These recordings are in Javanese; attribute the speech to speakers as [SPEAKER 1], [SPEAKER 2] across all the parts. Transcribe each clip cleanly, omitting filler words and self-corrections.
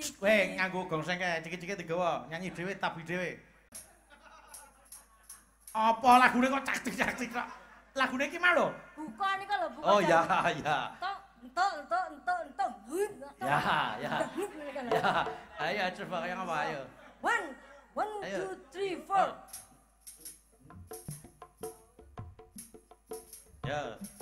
[SPEAKER 1] Weh, nganggo gongseng kae, ciki-ciki digawa, nyanyi dhewe, tabi dhewe. Apa lagune kok caktik-caktik kok? Lagune iki mah lho.
[SPEAKER 2] Bukan iki lho, bukan.
[SPEAKER 1] Oh ya, ya.
[SPEAKER 2] Entuk.
[SPEAKER 1] Ya, ya. Ya. Ayo coba yang apa ayo.
[SPEAKER 2] One, 2, 3, 4.
[SPEAKER 1] Ya.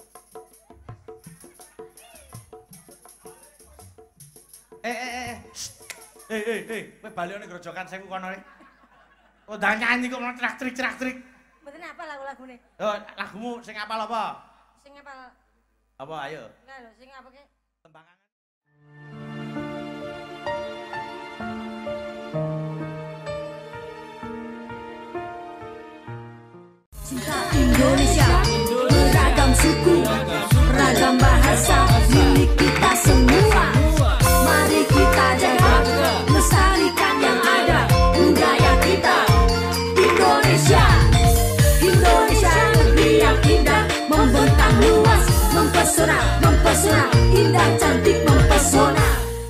[SPEAKER 1] Kowe balene grojokan sewu kono rek. Kok ndang nyanyi kok trak-trik.
[SPEAKER 2] Mboten apa lagu-lagune.
[SPEAKER 1] Oh, lagumu sing apal apa?
[SPEAKER 2] Sing apal.
[SPEAKER 1] Apa ayo?
[SPEAKER 2] Enggak lho, sing apa ki?
[SPEAKER 1] Tembangan.
[SPEAKER 3] Cinta Indonesia, beragam suku, beragam bahasa, milik kita semua. Mari kita jaga, lestarikan yang ada, budaya kita. Indonesia, Indonesia negeri yang indah, membentang luas, mempesona, indah cantik mempesona.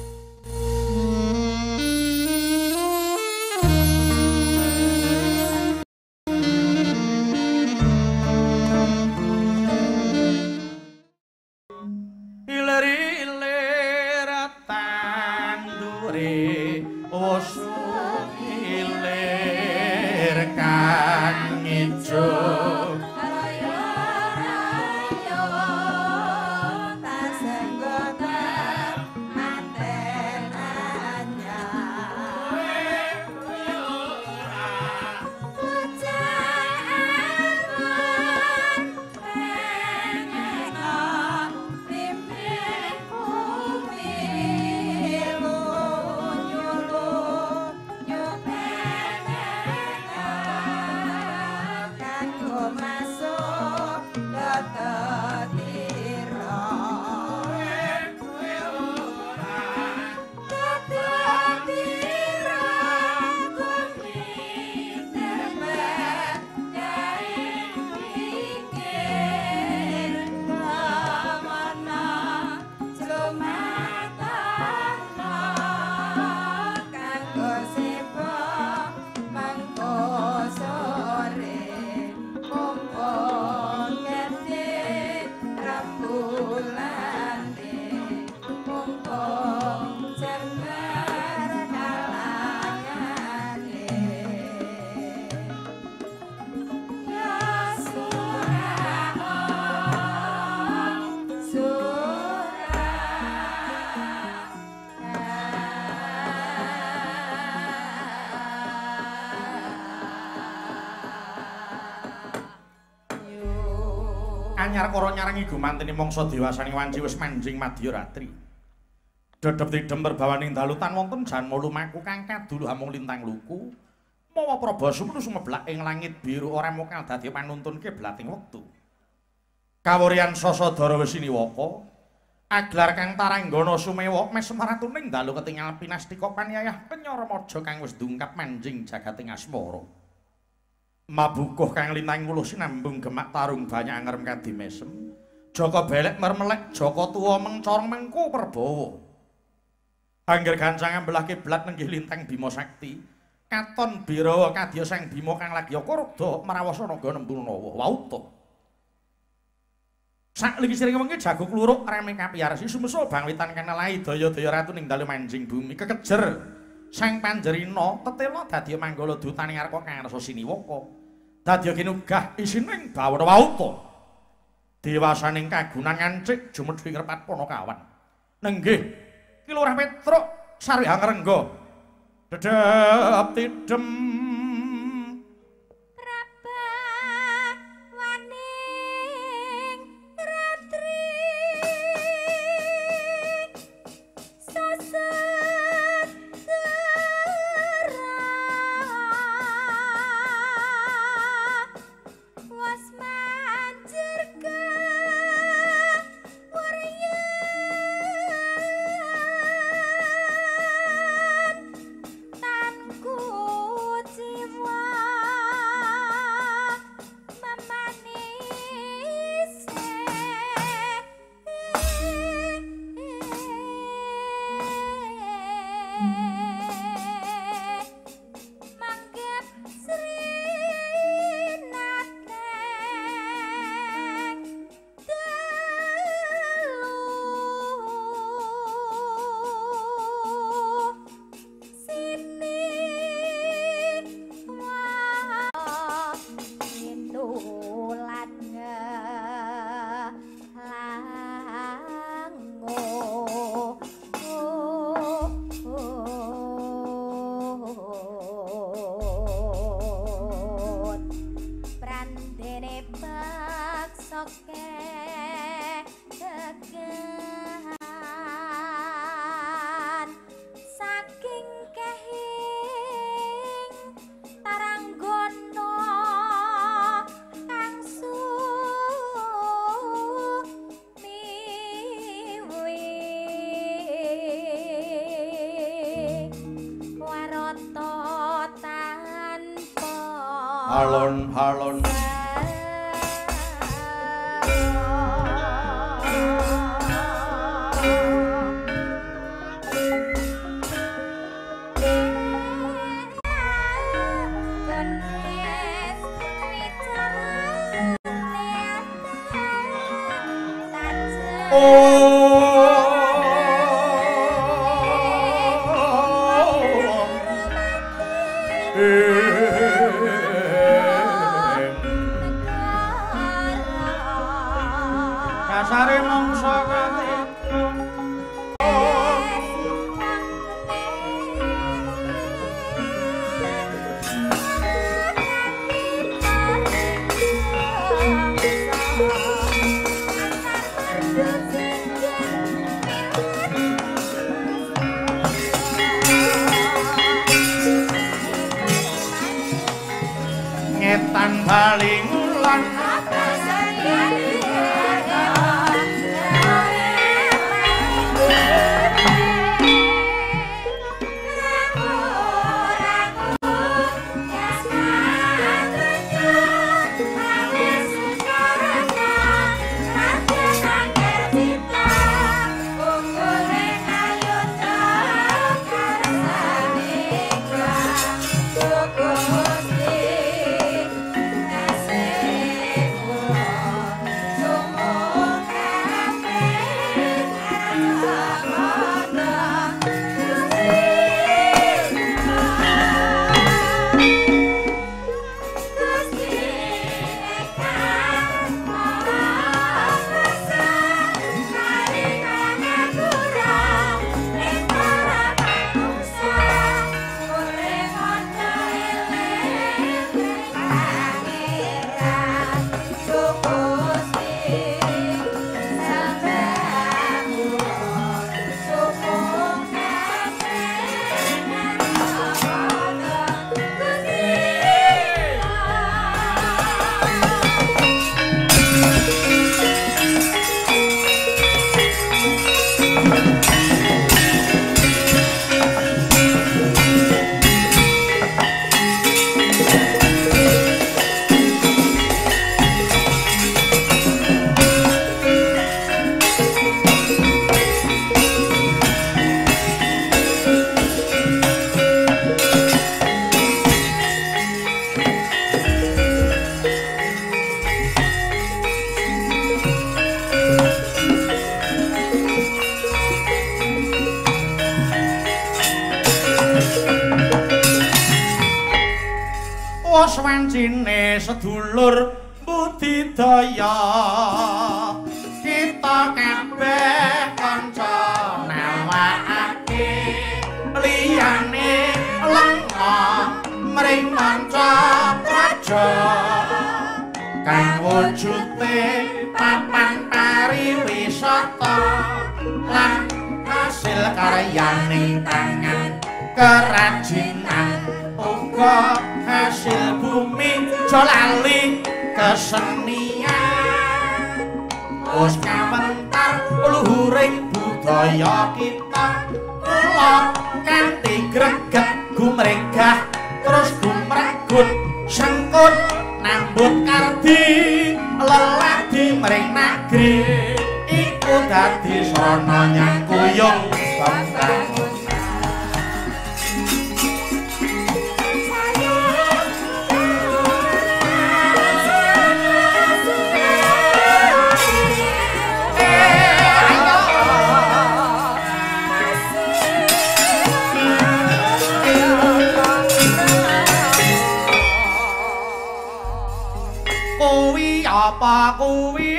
[SPEAKER 1] Anyar karo nyarangi gumantine mangsa dewasane wanci wis manjing madya ratri. Dedep tidem perbawaning dalutan wonten janma lumaku kang kadulu amung lintang luku. Mawa Praba sumenu sumeblak ing langit biru ora mokal dadi panuntunke blating wektu. Kawurian Sasadara wis siniwaka, aglar kang taranggana sumewa mes maratuning dalu ketingal pinastika panyayah Penyaramaja kang wis dungkap manjing jagating asmara. Mabukuh kang lintang wuluh sinambung gemak tarung banyak angerem kadimesem. Jaka belek mermelek, Jaka tuwa mengcorong mengku Prabawa. Angger gancangan belah kiblat nenggih lintang Bima Sakti. Katon Birawa kadya sang Bima kang lagi Kurda marawasa naga Nemburawa. Wauta. Sakligi siring wengi jago kluruk rame kapiyarsi sumesa bangwitan kanelahi daya-daya ratu ning dalu manjing bumi kekejer. Sang Panjerina tetela dadi manggala dutane arka kang rasa siniwaka. Dadi kinugah isining bawana wauta. Dewasaning kagunan ngancik jumedhi ngrepat Panakawan. Nenggih ki Lurah Petruk Sarihang Rengga. Dedep tidem
[SPEAKER 3] Brandene bakso kegehan saking kehing taranggono kang sumiwi waroto tanpa
[SPEAKER 1] alon kasare mangsa kateka ngetan baling lan wancine sedulur budidaya kita kabeh kanca nawakake liyane lenga mring manca praja kang wujude papan pariwisata lan hasil karyaning tangan kerajinan uga hasil bumi jolali kesenian wis kawentar luhuring budaya kita mula kanthi greget gumregah terus gumregut sengkut nambut kardi leladi mring negeri iku dadi srana nyangkuyung bangsa apa kuwi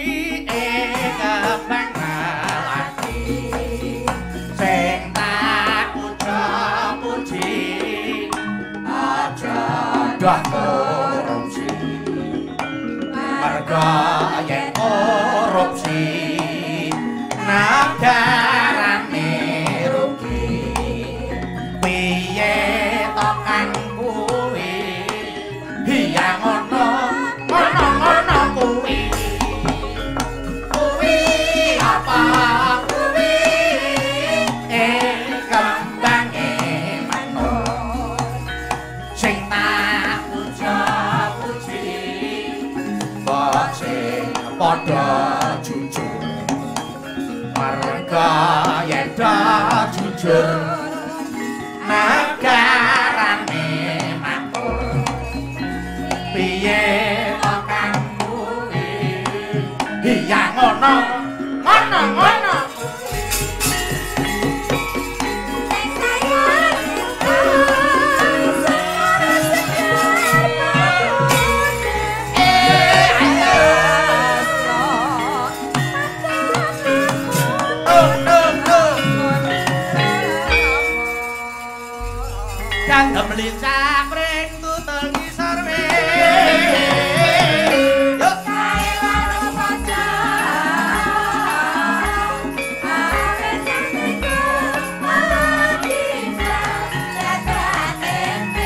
[SPEAKER 1] kepengen lagi sing tak padha korupsi merga yen korupsi nagarane rugi piye to kan kuwi iya ngono kuwi apa kuwi kembange manut sing tak puja-puji kok sing padha jujur merga yen jujur nagarane makmur piye kok kang kuwi iya ngono Kang gemlicak ring tutul ngisor yuk kae karo pacar are sampeku bisa jagane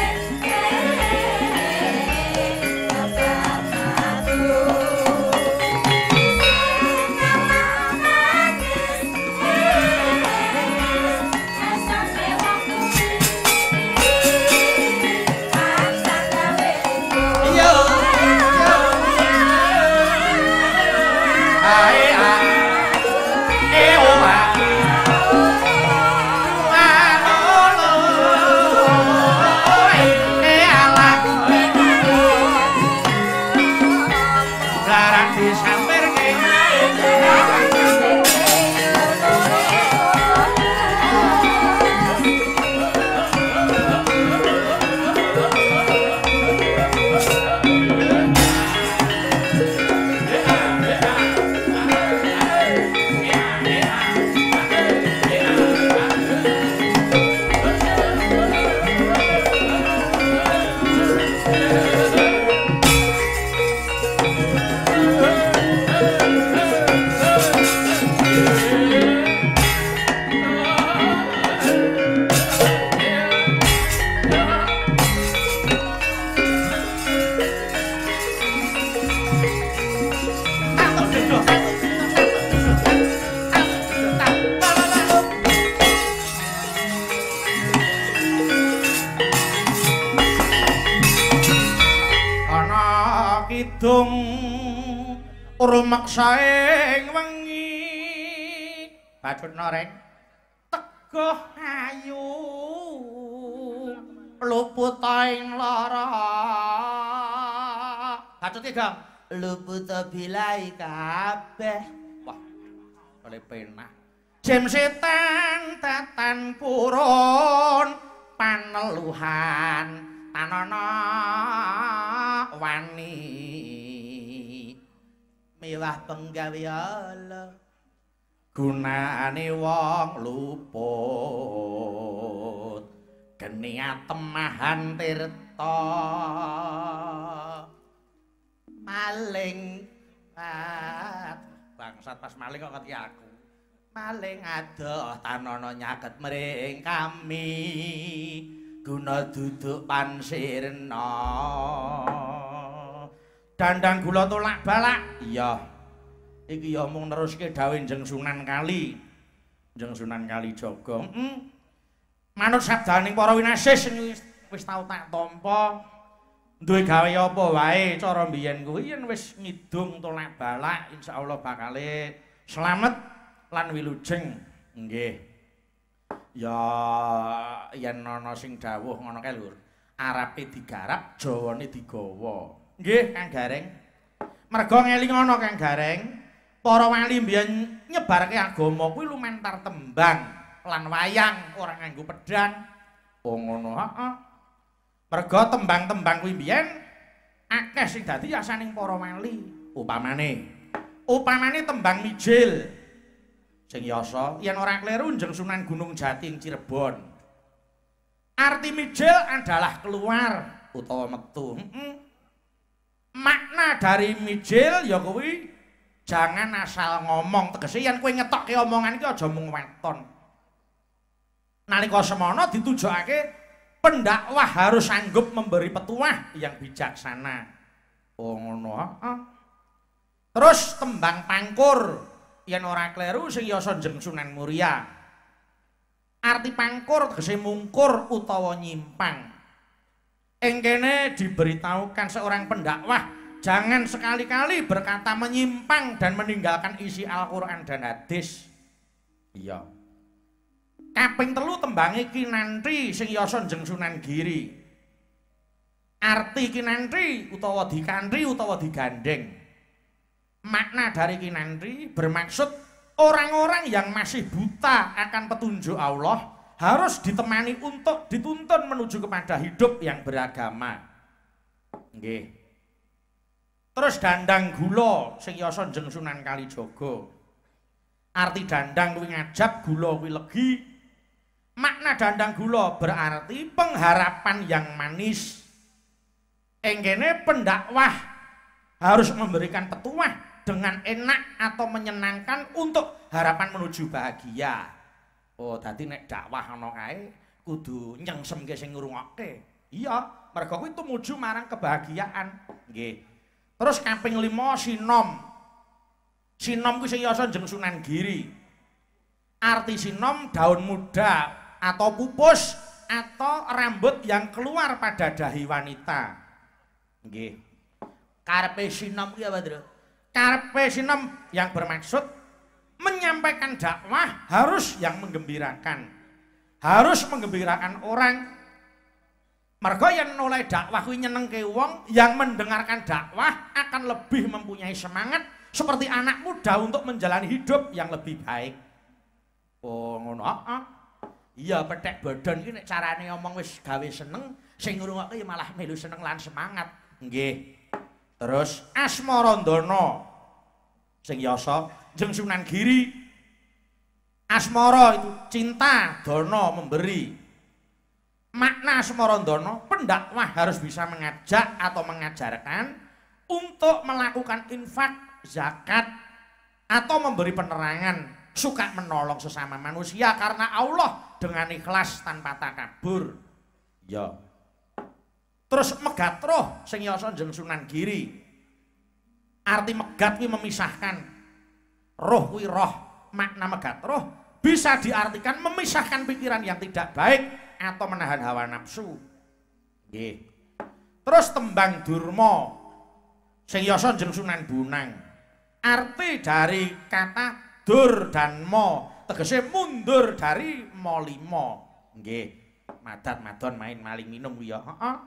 [SPEAKER 1] kidung rumaksaing wengi Badutna reng teguh ayu luput ing lara Badut iki Gam luput bilai kabeh wah oleh penak jem setan tatan purun paneluhan tanana wani mewah penggawe ala gunane wong luput geni atemahan tirta maling bangsat pas maling kok keti aku maling adoh tanana nyaket mring kami guna duduk pansirna dandang gula tolak balak iya iki ya mung neruske dawuh Njeng Sunan Kali Jaga manut sabdaning para winasis wis tau tak tampa duwe gawe apa wae cara mbiyen kuwi yen wis ngidung tolak balak insyaallah bakale slamet lan wilujeng nggih ya yen ana sing dawuh ngono kae lur arepe digarap jawane digawa nggih Kang Gareng merga ngelingono Kang Gareng para wali mbiyen nyebarke agama kuwi lumantar tembang lan wayang ora nganggo pedang oh ngono heeh merga tembang-tembang kuwi mbiyen akeh sing dadi asaning para wali upamane tembang mijil sing yasa yen ora kleru Njeng Sunan Gunung Jati ing Cirebon. Arti mijil adalah keluar utawa metu. Makna dari mijil ya kuwi jangan asal ngomong, tegese yen kowe ngetokke omongan iki aja mung weton. Nalika semana ditujokake pendakwah harus sanggup memberi petuah yang bijaksana. Oh ngono. Terus tembang pangkur yen ora kleru sing yasa Jeneng Sunan Muria. Arti pangkur tegese mungkur utawa nyimpang. Ing kene diberitahukan seorang pendakwah jangan sekali-kali berkata menyimpang dan meninggalkan isi Al-Qur'an dan hadis. Iya. Kaping 3 tembange kinantri sing yasa Jeneng Sunan Giri. Arti kinantri utawa dikantri utawa digandeng. Makna dari kinantri bermaksud orang-orang yang masih buta akan petunjuk Allah harus ditemani untuk dituntun menuju kepada hidup yang beragama. Nggih. Terus dandang gula sing yasa Jeneng Sunan Kalijaga. Arti dandang kuwi ngajab, gula kuwi legi. Makna dandang gula berarti pengharapan yang manis. Ing kene pendakwah harus memberikan petuah dengan enak atau menyenangkan untuk harapan menuju bahagia. Oh, dadi nek dakwah ana kae kudu nyengsemke sing ngrungokke. Iya, mergo kuwi tumuju marang kebahagiaan. Nggih. Terus kaping 5 sinom. Sinom kuwi sing yasa Jeneng Sunan Giri. Arti sinom daun muda atau pupus atau rambut yang keluar pada dahi wanita. Nggih. Karepe sinom kuwi apa, Tru? Karepe sinom yang bermaksud menyampaikan dakwah harus yang menggembirakan. Harus menggembirakan orang. Mergo yen oleh dakwah kuwi nyenengke wong, yang mendengarkan dakwah akan lebih mempunyai semangat seperti anak muda untuk menjalani hidup yang lebih baik. Oh, ngono. Iya, petek badan iki nek carane ngomong wis gawe seneng, sing ngrungokke ya malah melu seneng lan semangat. Nggih. Terus Asmarandana sing yasa Jeneng Sunan Giri. Asmara itu cinta, dana memberi. Makna Asmarandana, pendakwah harus bisa mengajak atau mengajarkan untuk melakukan infak, zakat atau memberi penerangan, suka menolong sesama manusia karena Allah dengan ikhlas tanpa takabur. Ya. Terus megat roh sing yasa Jeneng Sunan Giri. Arti megat kuwi memisahkan. Roh kuwi roh, makna megat roh bisa diartikan memisahkan pikiran yang tidak baik atau menahan hawa nafsu. Nggih. Terus tembang durma sing yasa Jeneng Sunan Bonang. Arti dari kata dur dan mo tegese mundur dari molimo. Nggih. Madat madon main maling minum ya.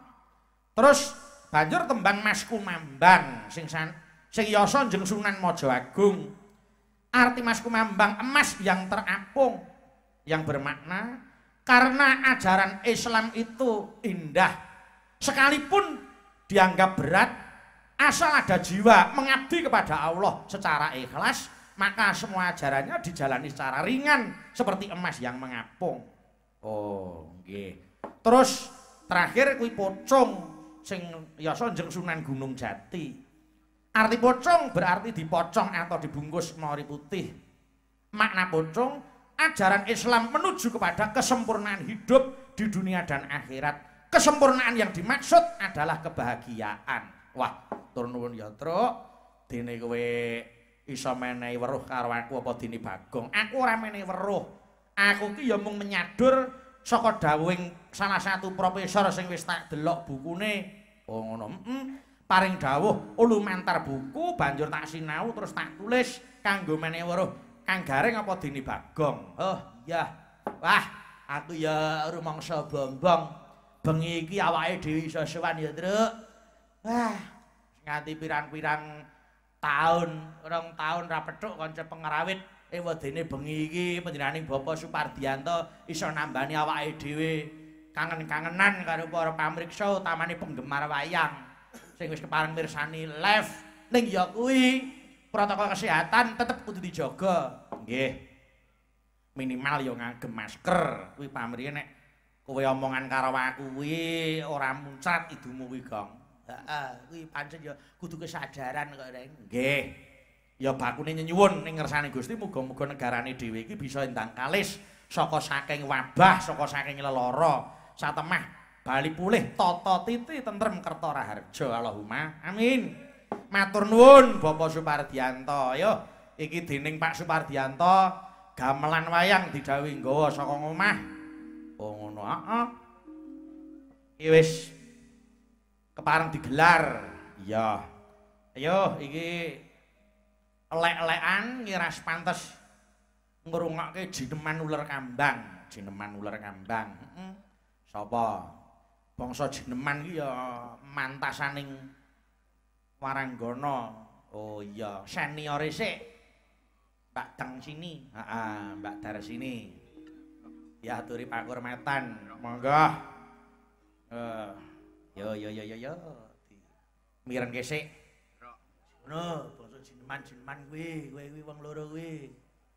[SPEAKER 1] Terus banjur tembang Masku Mambang sing yasa Jeneng Sunan Maja Agung. Arti Masku Mambang emas yang terapung yang bermakna karena ajaran Islam itu indah, sekalipun dianggap berat, asal ada jiwa mengabdi kepada Allah secara ikhlas, maka semua ajarannya dijalani secara ringan seperti emas yang mengapung. Oh, nggih. Terus terakhir kuwi pocong sing yasa Jeneng Sunan Gunung Jati. Arti pocong berarti dipocong atau dibungkus mori putih. Makna pocong ajaran Islam menuju kepada kesempurnaan hidup di dunia dan akhirat. Kesempurnaan yang dimaksud adalah kebahagiaan. Wah, tur nuwun ya, Truk. Dene kowe iso menehi weruh karo aku apa dene Bagong? Aku ora menehi weruh. Aku ki ya mung menyadur saka dawuhing salah satu profesor sing wis tak delok bukune. Oh ngono. Paring dawuh lumantar buku banjur tak sinau terus tak tulis kanggo menehi weruh. Kang Gareng apa dene Bagong? Oh iya. Wah, aku ya rumangsa bombong. Bengi iki awake dhewe iso sowan ya, Truk. Wah, nganti pirang-pirang taun, rong taun ra pethuk kanca pengrawit wedene bengi iki panjenenganing Bapak Supardianto iso nambani awake dhewe kangen-kangenan karo para pamriksa utamane penggemar wayang sing wis kepareng mirsani live ning ya kuwi protokol kesehatan tetep kudu dijaga. Nggih. Minimal ya ngagem masker. Kuwi pamrih nek kowe omongan karo aku kuwi ora muncrat idumu kuwi, Gong. Heeh, kuwi pancen ya kudu kesadaran kok, Reng. Nggih. Ya bakune nyuwun ning ngersane Gusti muga-muga negarane dhewe iki bisa endang kalis saka saking wabah, saka saking lelara, satemah bali pulih tata titi tentrem kerta raharja. Allahumma amin. Matur nuwun Bapak Supardiyanto. Yo, iki dening Pak Supardiyanto gamelan wayang didhawuhi nggawa saka omah. Oh ngono, heeh. Iki wis kepareng digelar. Iya. Ayo iki elek-elekan ngiras pantes ngrungokke jineman uler kambang, jineman uler kambang. Heeh. Sapa? Bangsa jineman iki ya mantasaning Waranggana. Oh iya, seniore sik. Mbak Dang sini. Heeh, Mbak Dar sini. Ya aturi pakurmatan, monggo. Yo. Miren kesik. Ngono, bangsa jineman kuwi wong loro kuwi.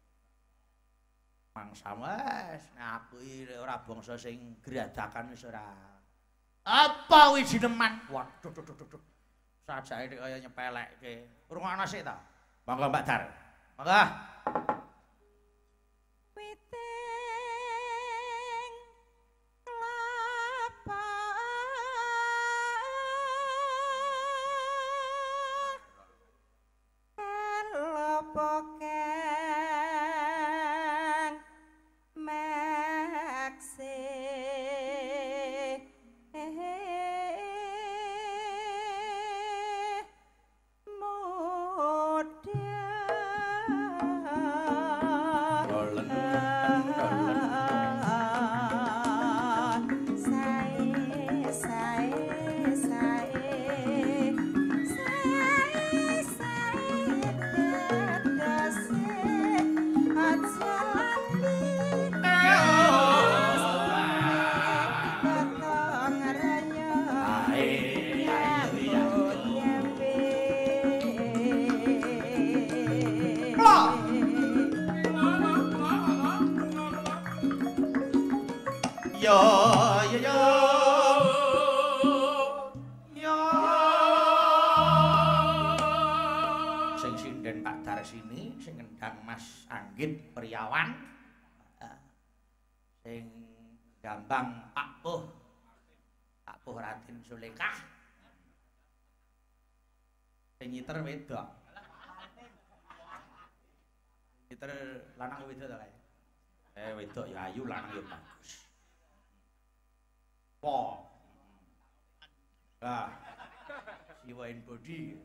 [SPEAKER 1] Mangsa wes, aku iki ora bangsa sing gradakan wis ora. Apa kuwi jineman? Waduh. Sajake kaya nyepelekke. Rungokno sik ta. Monggo Mbak Dar. Monggo. Gambang Pak Puh Raden Sulekah sing nyiter wedok nyiter lanang wedok ta kae wedok ya ayu lanang ya bagus po siwain body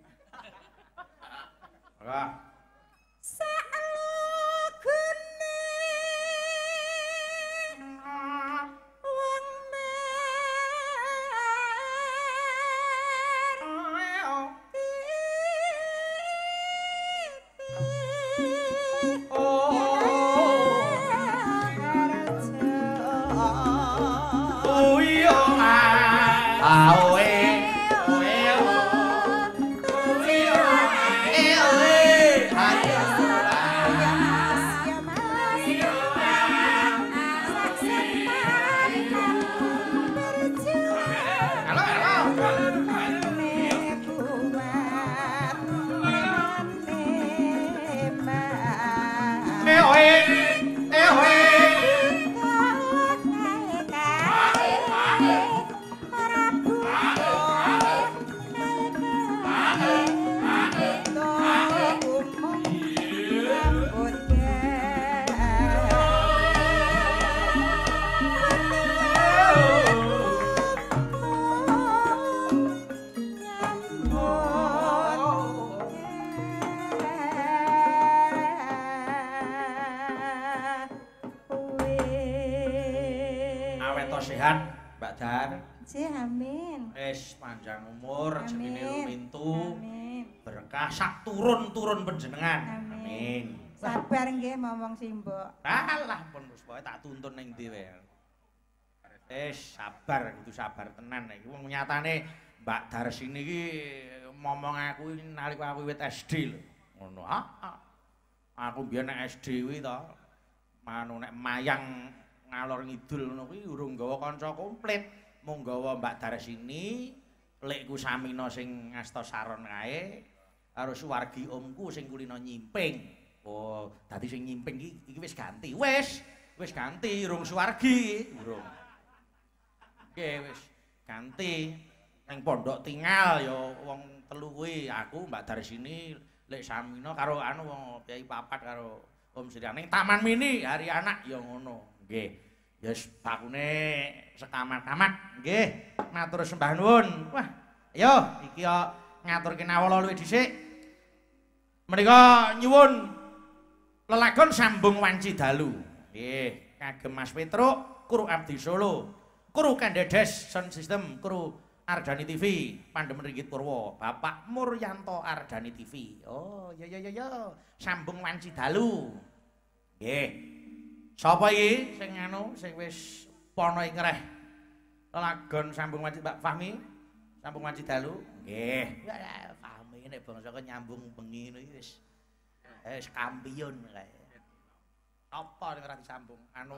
[SPEAKER 1] sehat Mbak Dar.
[SPEAKER 2] Amin.
[SPEAKER 1] Panjang umur, rezekine lumintu. Berkah sak turun-turun panjenengan. Amin.
[SPEAKER 2] Sabar nggih momong Simbok.
[SPEAKER 1] Alah pun wis pokoke tak tuntun ning ndi wae. Sabar, kudu sabar tenan iki. Wong nyatane Mbak Dar sini iki momong aku nalika aku wiwit SD lho. Ngono. Aku biyen nek SD kuwi to. Manu nek mayang ngalor ngidul ngono kuwi urung gawa kanca komplit, mung gawa Mbak Darsini, lekku Samina sing ngasta saron kae, karo Suwargi omku sing kulino nyimping. Oh, dadi sing nyimping iki wis ganti. Wis ganti, urung Suwargi, urung. Nggih, wis ganti. Ning pondok tinggal ya wong telu kuwi, aku Mbak Darsini, Lek Samina karo anu wong Kyai Papat karo Om Srian. Ning Taman Mini hari anak ya ngono. Nggih. Ya bakune sekamat-kamat. Nggih. Matur sembah nuwun. Wah, ayo iki yo ngaturke nawala luwih dhisik. Menika nyuwun lelagon sambung wanci dalu. Nggih, kagem Mas Petruk, Kru Abdi Solo, Kru Kandedes Sound System, Kru Ardani TV, Pandemen Ringgit Purwo, Bapak Muryanto Ardani TV. Oh, ya, sambung wanci dalu. Nggih. Sapa iki sing anu sing wis pono ing ngreh lelagon sambung wanci Mbak Fahmi? Sambung wanci dalu. Nggih. Ya, Fahmi nek bangsa nyambung bengi iki wis kampiun kae. Apa ning ora disambung? Anu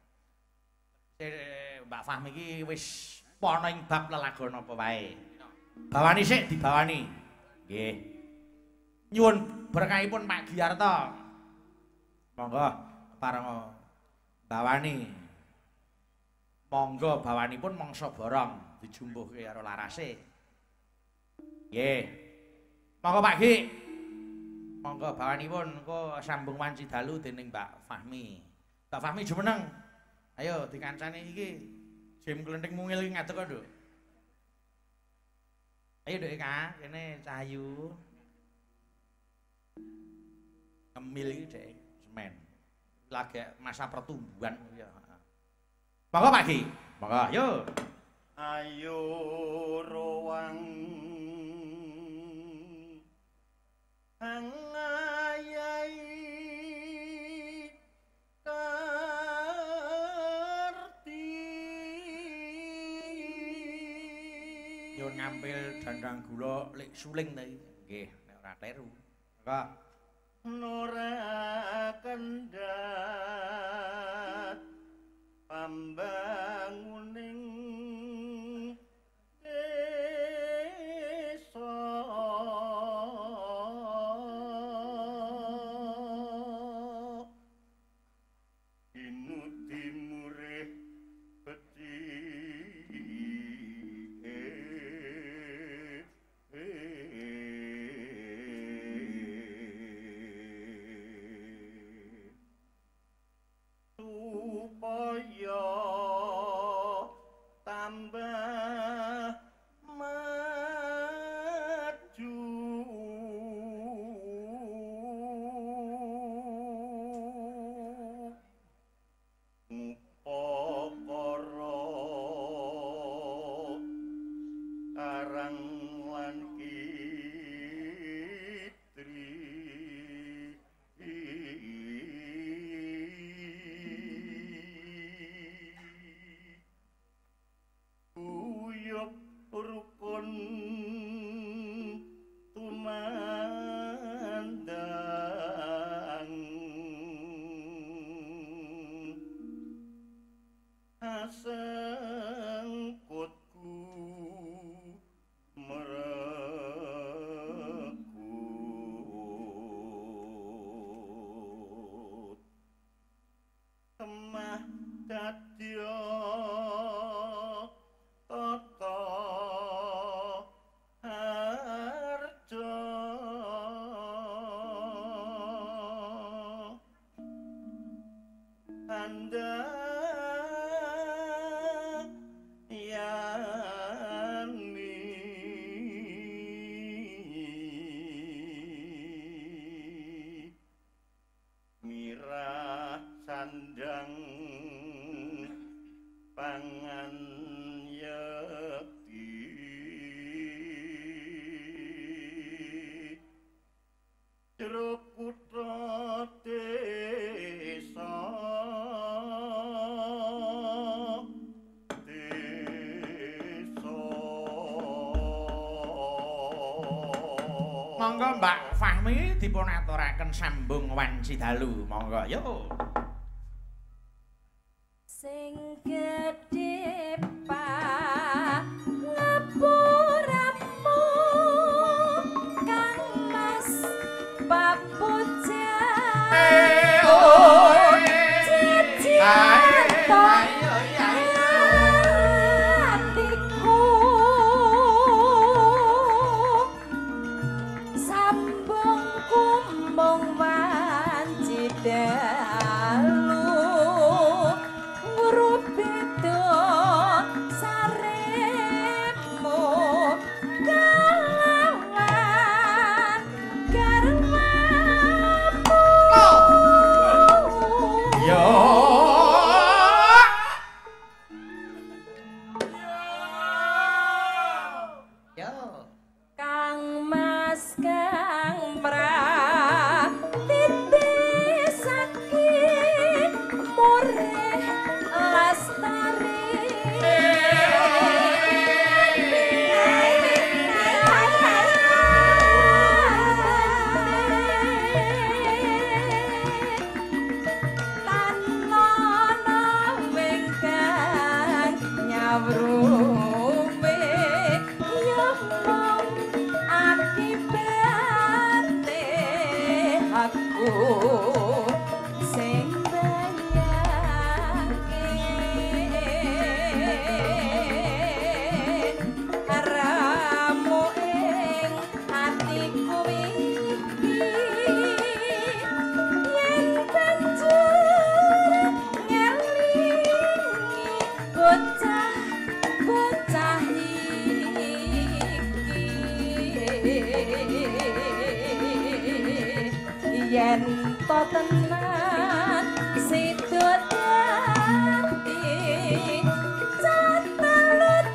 [SPEAKER 1] Mbak Fahmi iki wis pono ing bab lelagon apa wae. Bawani sik dibawani. Nggih. Nyuwun berkahipun Pak Giarto. Monggo pareng bawani. Monggo bawanipun mangsa borong dijumbuhke karo larase. Nggih. Monggo Pak Gi. Monggo bawanipun engko sambung wanci dalu dening Mbak Fahmi. Mbak Fahmi jumeneng. Ayo dikancani iki. Jim Klenthing mungil iki ngadeg kok, Nduk. Ayo, Nduk, Kak, kene Cahayu. Ngemil iki Dek, semen. Lagi masa pertumbuhan ya. Monggo Pak Ki. Monggo, ayo.
[SPEAKER 4] Ayo roang angayai
[SPEAKER 1] Yo ngampil dandang gula lek suling ta iki. Nggih, nek ora kleru. Monggo.
[SPEAKER 4] Nora kendhat pambanguning desa inuti murih supaya tambah maju upakara karang lan kitri uyup rukun tumandang asengkutku merekut temah dadya tata harja anda yani mirah sandang pangan yakti jero kutha desa
[SPEAKER 1] Monggo Mbak Fahmi dipun aturaken sambung wanci dalu. Monggo, yo.
[SPEAKER 3] Sing kawrume ya mong akibate aku sing bayake ramu ing atiku iki yen banjur ngelingi bocah iki yen to tenan sidut ati catelut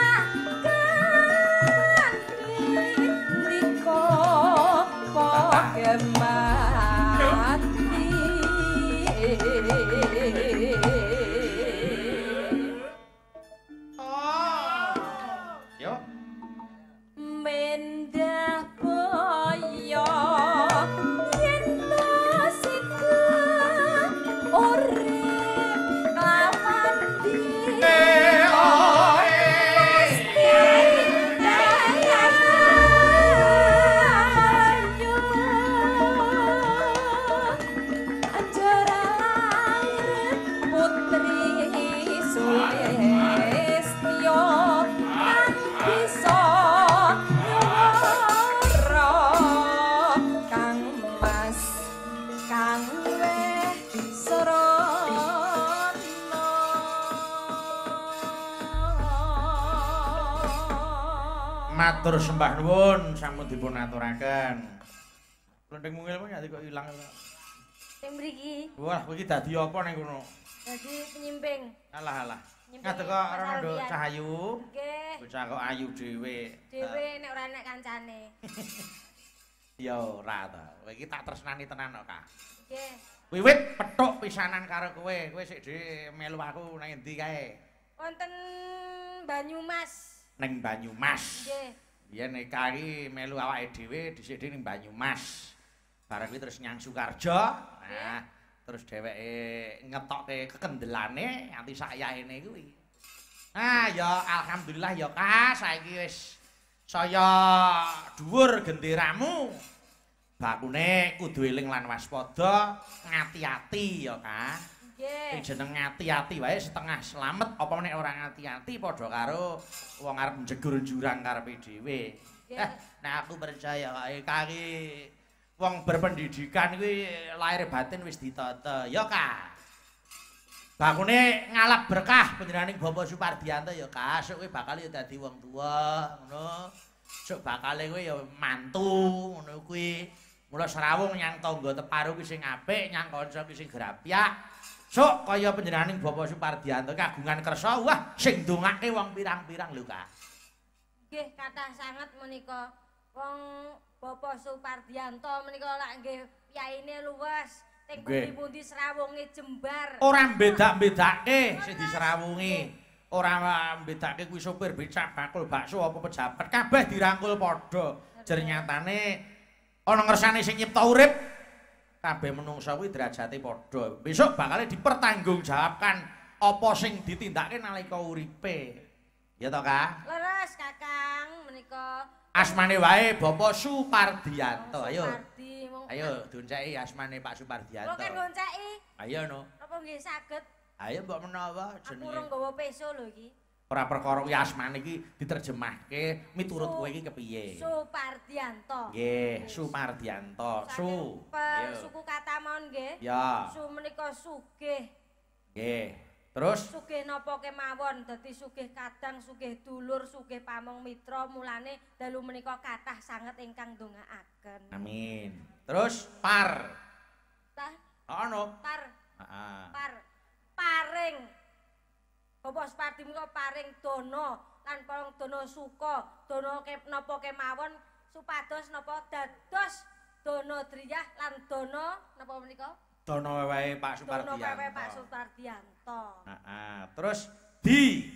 [SPEAKER 3] kanthi ndika poke mati
[SPEAKER 1] Yo.
[SPEAKER 3] mendah boyo yen to siku urip lawan Putri Sulistyo bisa nyoro Kang Mas Kang Weh Sorono
[SPEAKER 1] Matur sembah nuwun sampun dipun aturaken. Klendheng mungil kok ilang.
[SPEAKER 3] sing mriki
[SPEAKER 1] Wah, kowe iki dadi apa ning kono?
[SPEAKER 3] dadi penyimping
[SPEAKER 1] Alah.
[SPEAKER 3] Nyimping
[SPEAKER 1] Ngadeg kok
[SPEAKER 3] Mas
[SPEAKER 1] rondo
[SPEAKER 3] Alfian.
[SPEAKER 1] cahayu.
[SPEAKER 3] nggih
[SPEAKER 1] Bocah kok ayu dhewe.
[SPEAKER 3] dhewe nek ora enek kancane
[SPEAKER 1] Ya ora to. Kowe iki tak tresnani tenan kok, Kak.
[SPEAKER 3] nggih
[SPEAKER 1] Wiwit pethuk pisanan karo kowe. Kowe sik dhewe melu aku nang endi kae?
[SPEAKER 3] wonten Banyumas
[SPEAKER 1] Ning Banyumas.
[SPEAKER 3] nggih
[SPEAKER 1] Biyen Eka iki melu awake dhewe dhisik ning Banyumas. Bareng kuwi terus nyang Sukarjo. Nah, terus dheweke ngetokke kekendelane nganti sak yaene kuwi. Nah, ya alhamdulillah ya Kak, saiki wis saya dhuwur genderamu. Bakune kudu eling lan waspada, ngati-ati ya Kak.
[SPEAKER 3] nggih
[SPEAKER 1] Jeneng ngati-ati wae setengah slamet apa meneh ora ngati-ati padha karo wong arep njegur jurang karepe dhewe.
[SPEAKER 3] Nggih.
[SPEAKER 1] Nah aku percaya Eka iki wong berpendidikan kuwi lahir batin wis ditata, ya Kak. Bakune ngalap berkah panjenenganing Bapak Supardianto ya Kak, sok kowe bakal ya dadi wong tuwa, ngono. Sok bakale kowe ya mantu, ngono kuwi. Mula serawung nyang tangga teparo kuwi sing apik, nyang kanca kuwi sing grapyak. Sok kaya panjenenganing Bapak Supardianto kagungan kersa, wah sing ndongake wong pirang-pirang lho Kak.
[SPEAKER 3] nggih kathah sanget menika wong Bapak Supardianto menika lak nggih yaine luwes teng
[SPEAKER 1] Nggih.
[SPEAKER 3] pundi-pundi serawunge jembar
[SPEAKER 1] Ora mbedak-bedake sing diserawungi. Ora mbedake kuwi sopir becak, bakul bakso apa pejabat, kabeh dirangkul padha. Jer nyatane ana ngersane sing nyipta urip, kabeh menungsa kuwi derajate padha. Besok bakal dipertanggungjawabkan apa sing ditindakake nalika uripe. Ya toh, Kak?
[SPEAKER 3] leres Kakang menika
[SPEAKER 1] Asmane wae Bapak Supardianto. Ayo.
[SPEAKER 3] Supardi mong
[SPEAKER 1] Ayo dunceki asmane Pak
[SPEAKER 3] kok
[SPEAKER 1] Supardianto.
[SPEAKER 3] kan ngonceki
[SPEAKER 1] Ayo no.
[SPEAKER 3] apa nggih saged
[SPEAKER 1] Ayo mbok menawa
[SPEAKER 3] aku
[SPEAKER 1] jenenge.
[SPEAKER 3] urung gawa peso lho iki
[SPEAKER 1] Ora perkara kuwi asmane iki diterjemahke miturut kowe iki kepiye.
[SPEAKER 3] Supardianto
[SPEAKER 1] Nggih, Supardianto. Su.
[SPEAKER 3] per
[SPEAKER 1] Ayo.
[SPEAKER 3] suku kata mawon nggih
[SPEAKER 1] Ya.
[SPEAKER 3] su menika sugih
[SPEAKER 1] Nggih. Terus
[SPEAKER 3] sugih napa kemawon dadi sugih kadang sugih dulur sugih pamong mitra mulane dalu menika kathah sanget ingkang ndongaaken
[SPEAKER 1] amin. Terus par.
[SPEAKER 3] tah
[SPEAKER 1] Ono.
[SPEAKER 3] par
[SPEAKER 1] Heeh.
[SPEAKER 3] paring Bapak Supardi menika paring dana lan parang dana suka dana napa kemawon supados napa dados dana driyah lan dana napa menika
[SPEAKER 1] Dono wae Pak
[SPEAKER 3] dana
[SPEAKER 1] Supardianto.
[SPEAKER 3] pewe Pak Supardianto
[SPEAKER 1] Heeh. Terus di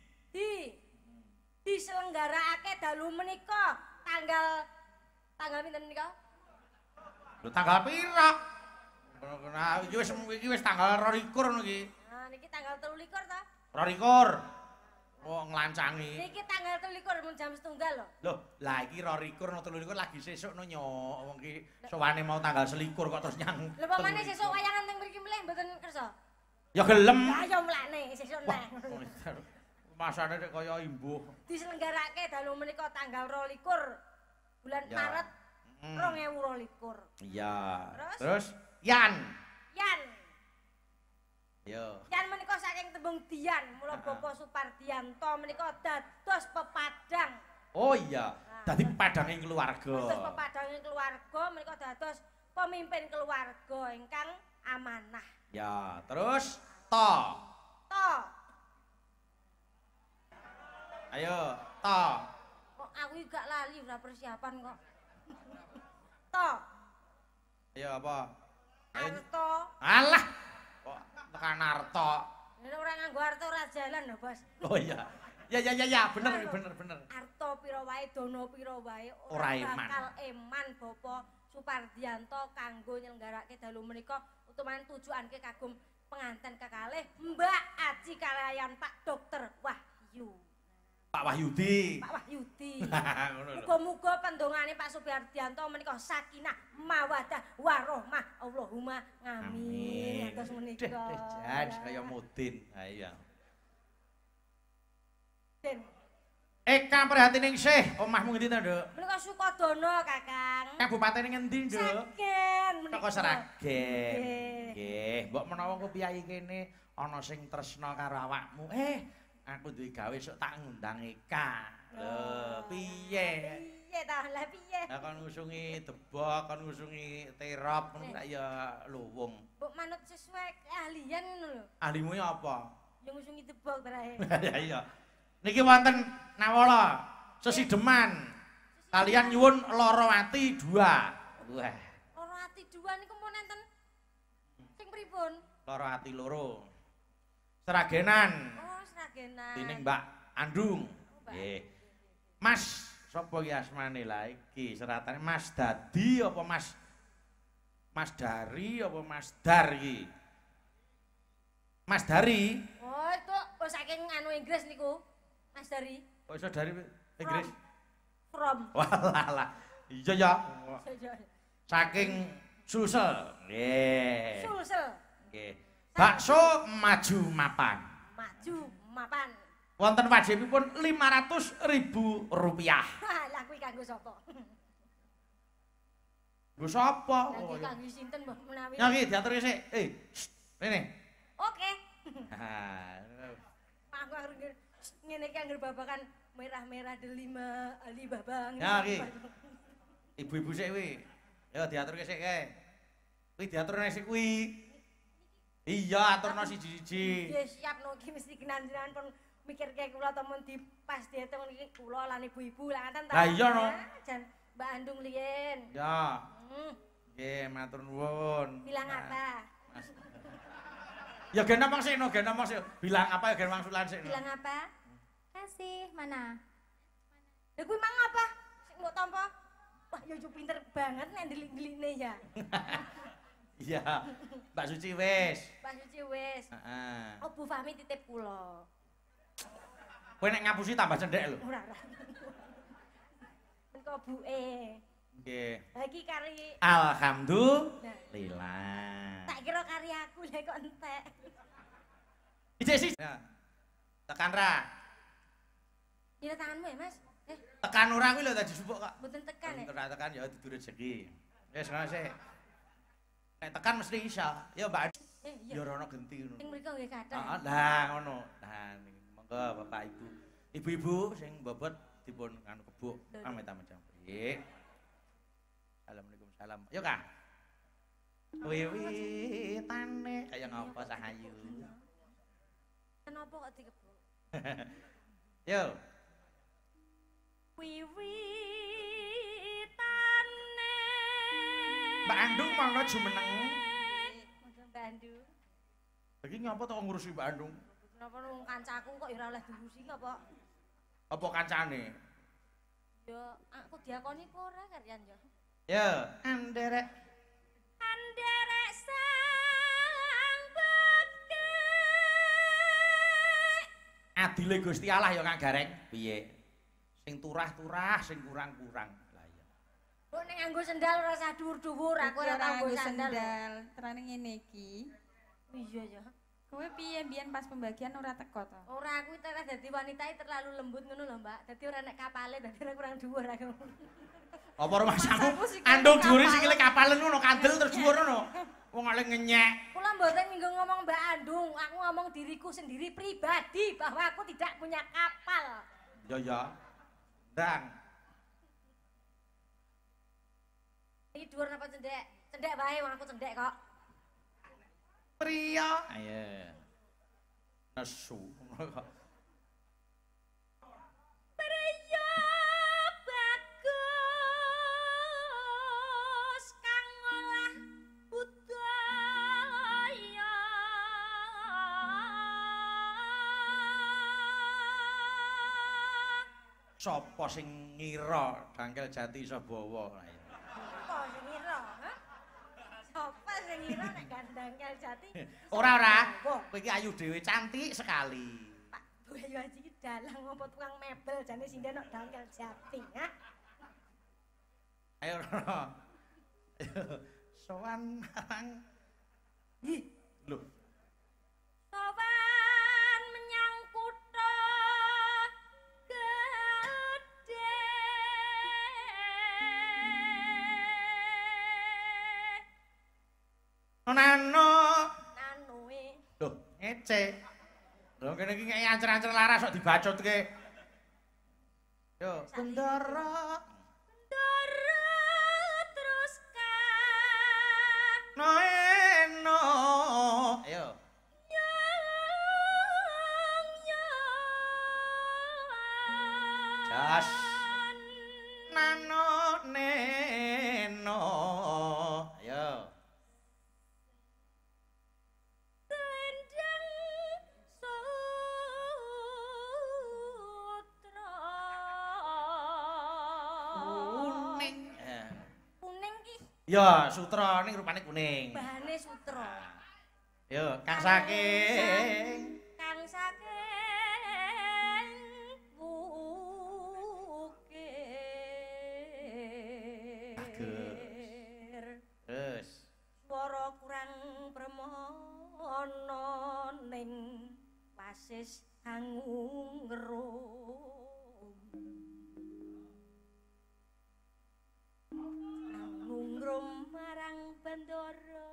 [SPEAKER 3] diselenggarakake dalu menika tanggal pinten menika?
[SPEAKER 1] Lho tanggal pira? Nah, iki wis tanggal 22 ngono iki.
[SPEAKER 3] Nah niki tanggal 23 ta?
[SPEAKER 1] 22. nglancangi.
[SPEAKER 3] Niki tanggal 23 mun jam 1 lho.
[SPEAKER 1] Loh, lah iki 22 no 23 lagi sesuk no nyok. Wong ki sowane mau tanggal 21 kok terus nyang.
[SPEAKER 3] Lha pamane sesuk wayangan teng mriki mleh mboten kersa.
[SPEAKER 1] Ya gelem.
[SPEAKER 3] Ya ya mlakne sesuk neh.
[SPEAKER 1] Masane nek kaya imbuh.
[SPEAKER 3] Diselenggarake dalu menika tanggal 22 bulan
[SPEAKER 1] Ya.
[SPEAKER 3] Maret 2022.
[SPEAKER 1] Iya.
[SPEAKER 3] Terus?
[SPEAKER 1] Yan.
[SPEAKER 3] Yan.
[SPEAKER 1] Yo.
[SPEAKER 3] Yan menika saking tembung Dian, mula Bapak Supardianto menika dados pepadang.
[SPEAKER 1] Oh iya, dadi pepadange keluarga.
[SPEAKER 3] Dados pepadange keluarga menika dados pemimpin keluarga ingkang amanah.
[SPEAKER 1] Ya, terus to.
[SPEAKER 3] To.
[SPEAKER 1] Ayo, to.
[SPEAKER 3] Kok aku gak lali ora persiapan kok. To.
[SPEAKER 1] Ayo apa? Ayo.
[SPEAKER 3] Arto.
[SPEAKER 1] Alah. Kok tekan arto.
[SPEAKER 3] Nek ora nganggo arto ora jalan lho, Bos.
[SPEAKER 1] Oh iya. Ya, bener.
[SPEAKER 3] Arto pira wae, dono pira wae
[SPEAKER 1] Ora eman.
[SPEAKER 3] bakal eman Bapak Supardianto kanggo nyelenggarake dalu menika utaman tujuanke kagum penganten kekalih Mbak Aji kalayan Pak Dokter Wahyu.
[SPEAKER 1] Pak Wahyudi.
[SPEAKER 3] Pak Wahyudi.
[SPEAKER 1] Ngono lho.
[SPEAKER 3] Muga-muga pendongane Pak Supardianto menika sakinah mawaddah warahmah Allahumma amin. Atus menika.
[SPEAKER 1] Jan kaya mudin. Ha iya.
[SPEAKER 3] Den,
[SPEAKER 1] Eka prihatin sih, omahmu ngendi to, Nduk?
[SPEAKER 3] menika Sukodono, Kakang.
[SPEAKER 1] Kabupaten ngendi, Nduk?
[SPEAKER 3] Saken menika.
[SPEAKER 1] Teko Sragen.
[SPEAKER 3] Nggih.
[SPEAKER 1] Nggih, mbok menawa ku piyai kene ana sing tresna karo awakmu. Aku duwe gawe sok tak ngundang Eka. Lho, piye?
[SPEAKER 3] Piye ta? Lah piye?
[SPEAKER 1] Lah kon ngusungi debok, kon ngusungi terop, ngono tak ya luwung.
[SPEAKER 3] Mbok manut sesuai keahlian ngono lho.
[SPEAKER 1] Ahlimu ya apa?
[SPEAKER 3] Yang ngusungi tebok terakhir.
[SPEAKER 1] Ya iya. Niki wonten Nawala, Sesideman. Kalian nyuwun Lorowati 2. Wah,
[SPEAKER 3] Loro ati 2 niku mun enten sing pripun?
[SPEAKER 1] Lorowati loro. Seragenan.
[SPEAKER 3] Oh, Sragenan.
[SPEAKER 1] Dening Mbak Andung.
[SPEAKER 3] Mbak.
[SPEAKER 1] Nggih. Mas, sapa ki asmane lah iki? Seratane Mas Dadi apa Mas Dari apa Mas Dar iki? Mas Dari?
[SPEAKER 3] Oh, itu saking anu Inggris niku. Mas Dari.
[SPEAKER 1] Kok iso dari Inggris?
[SPEAKER 3] From.
[SPEAKER 1] Walah. Iya ya.
[SPEAKER 3] Saja.
[SPEAKER 1] Saking Sulsel. Nggih.
[SPEAKER 3] Sulsel.
[SPEAKER 1] Nggih. Bakso maju mapan.
[SPEAKER 3] Maju mapan.
[SPEAKER 1] Wonten wajibipun Rp500.000.
[SPEAKER 3] Lah kuwi kanggo sapa?
[SPEAKER 1] Nggo sapa?
[SPEAKER 3] Lah
[SPEAKER 1] Oh,
[SPEAKER 3] iki kanggo sinten mbah menawi?
[SPEAKER 1] ya iki diatur sik. Rene.
[SPEAKER 3] Oke.
[SPEAKER 1] Ha.
[SPEAKER 3] Aku harus ngene iki anggere babakan merah-merah delima Alibaba.
[SPEAKER 1] Ya iki. Ibu-ibu sik kuwi. Ya diaturke sik kae. Kuwi diaturne sik kuwi. Iya, aturno siji-siji.
[SPEAKER 3] Nggih, siap no iki mesti kenanjenan pun mikirke kula temen di pas diitung iki kula lan ibu-ibu lah ngaten ta.
[SPEAKER 1] Lah iya no.
[SPEAKER 3] Jan Mbak Andung liyen.
[SPEAKER 1] Ya.
[SPEAKER 3] Hmm,
[SPEAKER 1] Nggih, matur nuwun.
[SPEAKER 3] bilang
[SPEAKER 1] Nah,
[SPEAKER 3] apa?
[SPEAKER 1] Ya gen ngomong sik no, gen ngomong sik. Bilang apa ya gen wangsulan sik no.
[SPEAKER 3] Bilang apa?
[SPEAKER 2] Kasih, mana?
[SPEAKER 3] Lha kuwi mang apa? Sing mbok tampa. Wah, yo pinter banget nek ndelik-ndelikne ya.
[SPEAKER 1] Iya. Mbak Suci wis.
[SPEAKER 3] Pak Suci wis.
[SPEAKER 1] Heeh.
[SPEAKER 3] Oh, Bu Fahmi titip kula.
[SPEAKER 1] Kowe nek ngapusi tambah cendhek lho.
[SPEAKER 3] Ora ora. Engko buke.
[SPEAKER 1] Nggih.
[SPEAKER 3] Ha iki kari
[SPEAKER 1] Alhamdulillah.
[SPEAKER 3] tak kira kari aku lha kok entek.
[SPEAKER 1] Ijek sih. Ya. Tekan ra.
[SPEAKER 3] Ini tanganmu ya, Mas?
[SPEAKER 1] Tekan ora kuwi lho dadi supuk kok.
[SPEAKER 3] Mboten tekan ya.
[SPEAKER 1] Tekan tekan ya dudu rezeki. Wis ngono sik. Nek tekan mesti iso. Ya Mbak.
[SPEAKER 3] Iya.
[SPEAKER 1] Ya ora ono genti ngono.
[SPEAKER 3] Sing mriko nggih kathah.
[SPEAKER 1] Heeh, lah ngono. Nah, monggo Bapak Ibu. Ibu-ibu sing bobot dipun anu kebuk amit-amit nggih. Assalamualaikum salam. Yo Kak. Wiwitane kaya ngapa Sahayu.
[SPEAKER 3] Kenapa kok dikebuk?
[SPEAKER 1] Yo.
[SPEAKER 3] Wiwitane.
[SPEAKER 1] Mbak Andung mangga jumeneng.
[SPEAKER 3] Monggo Mbak Andung.
[SPEAKER 1] Lagi ngapa to ngurusi Mbak Andung?
[SPEAKER 3] Kenapa nang kancaku kok ora oleh diurusi apa?
[SPEAKER 1] Apa kancane?
[SPEAKER 3] Yo, aku diakoni kok ora karyan yo.
[SPEAKER 1] Yo, anderek.
[SPEAKER 3] Anderek sang bekti.
[SPEAKER 1] Adile Gusti Allah ya Kang Gareng. Piye? Sing turah-turah, sing kurang-kurang. Lah iya.
[SPEAKER 3] Kok ning nganggo sendal ora usah dhuwur-dhuwur, aku ora tau nganggo sandal.
[SPEAKER 5] Terane ngene iki.
[SPEAKER 3] Iya ya.
[SPEAKER 5] Kowe piye biyen pas pembagian ora teko to?
[SPEAKER 3] Ora aku terus dadi wanita terlalu lembut ngono lho, Mbak. Dadi ora nek kapale dadi kurang dhuwur aku.
[SPEAKER 1] Apa rumasamu? Andung dhuwure sikile kapalen ngono, kandel terus dhuwur ngono. Wong oleh ngenyek.
[SPEAKER 3] Kula mboten minggu ngomong Mbak Andung, aku ngomong diriku sendiri pribadi bahwa aku tidak punya kapal.
[SPEAKER 1] Ya. Ndang.
[SPEAKER 3] Iki dhuwur napa cendek? Cendek wae wong aku cendek kok.
[SPEAKER 1] Priya. Ayo. Nesu.
[SPEAKER 3] Priya bagus kang olah budaya.
[SPEAKER 1] Sapa sing ngira Dangkel Jati iso bawa?
[SPEAKER 3] Apa sing ngira? Hah? Sapa sing ngira nek Dangkel Jati?
[SPEAKER 1] Ora. Kowe iki ayu dhewe, cantik sekali.
[SPEAKER 3] Pak Bayu Haji iki dalang apa tukang mebel jane sinden nek Dangkel Jati, ha?
[SPEAKER 1] Ayo. Sowan marang. Ih, lho.
[SPEAKER 3] Sowan menyang kutha gedhe.
[SPEAKER 1] Nano.
[SPEAKER 3] Nanue.
[SPEAKER 1] Loh, ngece. Lho kene iki ngeki ancer-ancer laras kok dibacutke. Yo, Bendara.
[SPEAKER 3] Ndara terus ka.
[SPEAKER 1] Noeno. Ayo. Jas. Nano neno. Ayo.
[SPEAKER 3] Selendang sutra.
[SPEAKER 1] Kuning.
[SPEAKER 3] Kuning ki
[SPEAKER 1] Ya, sutra ning rupane kuning.
[SPEAKER 3] bahane sutra.
[SPEAKER 1] Yo, Kang saking.
[SPEAKER 3] Kang saking bukir.
[SPEAKER 1] Terus.
[SPEAKER 3] Swara kurang premono ning wasis angung ngrum. Angung ngrum marang Bandara.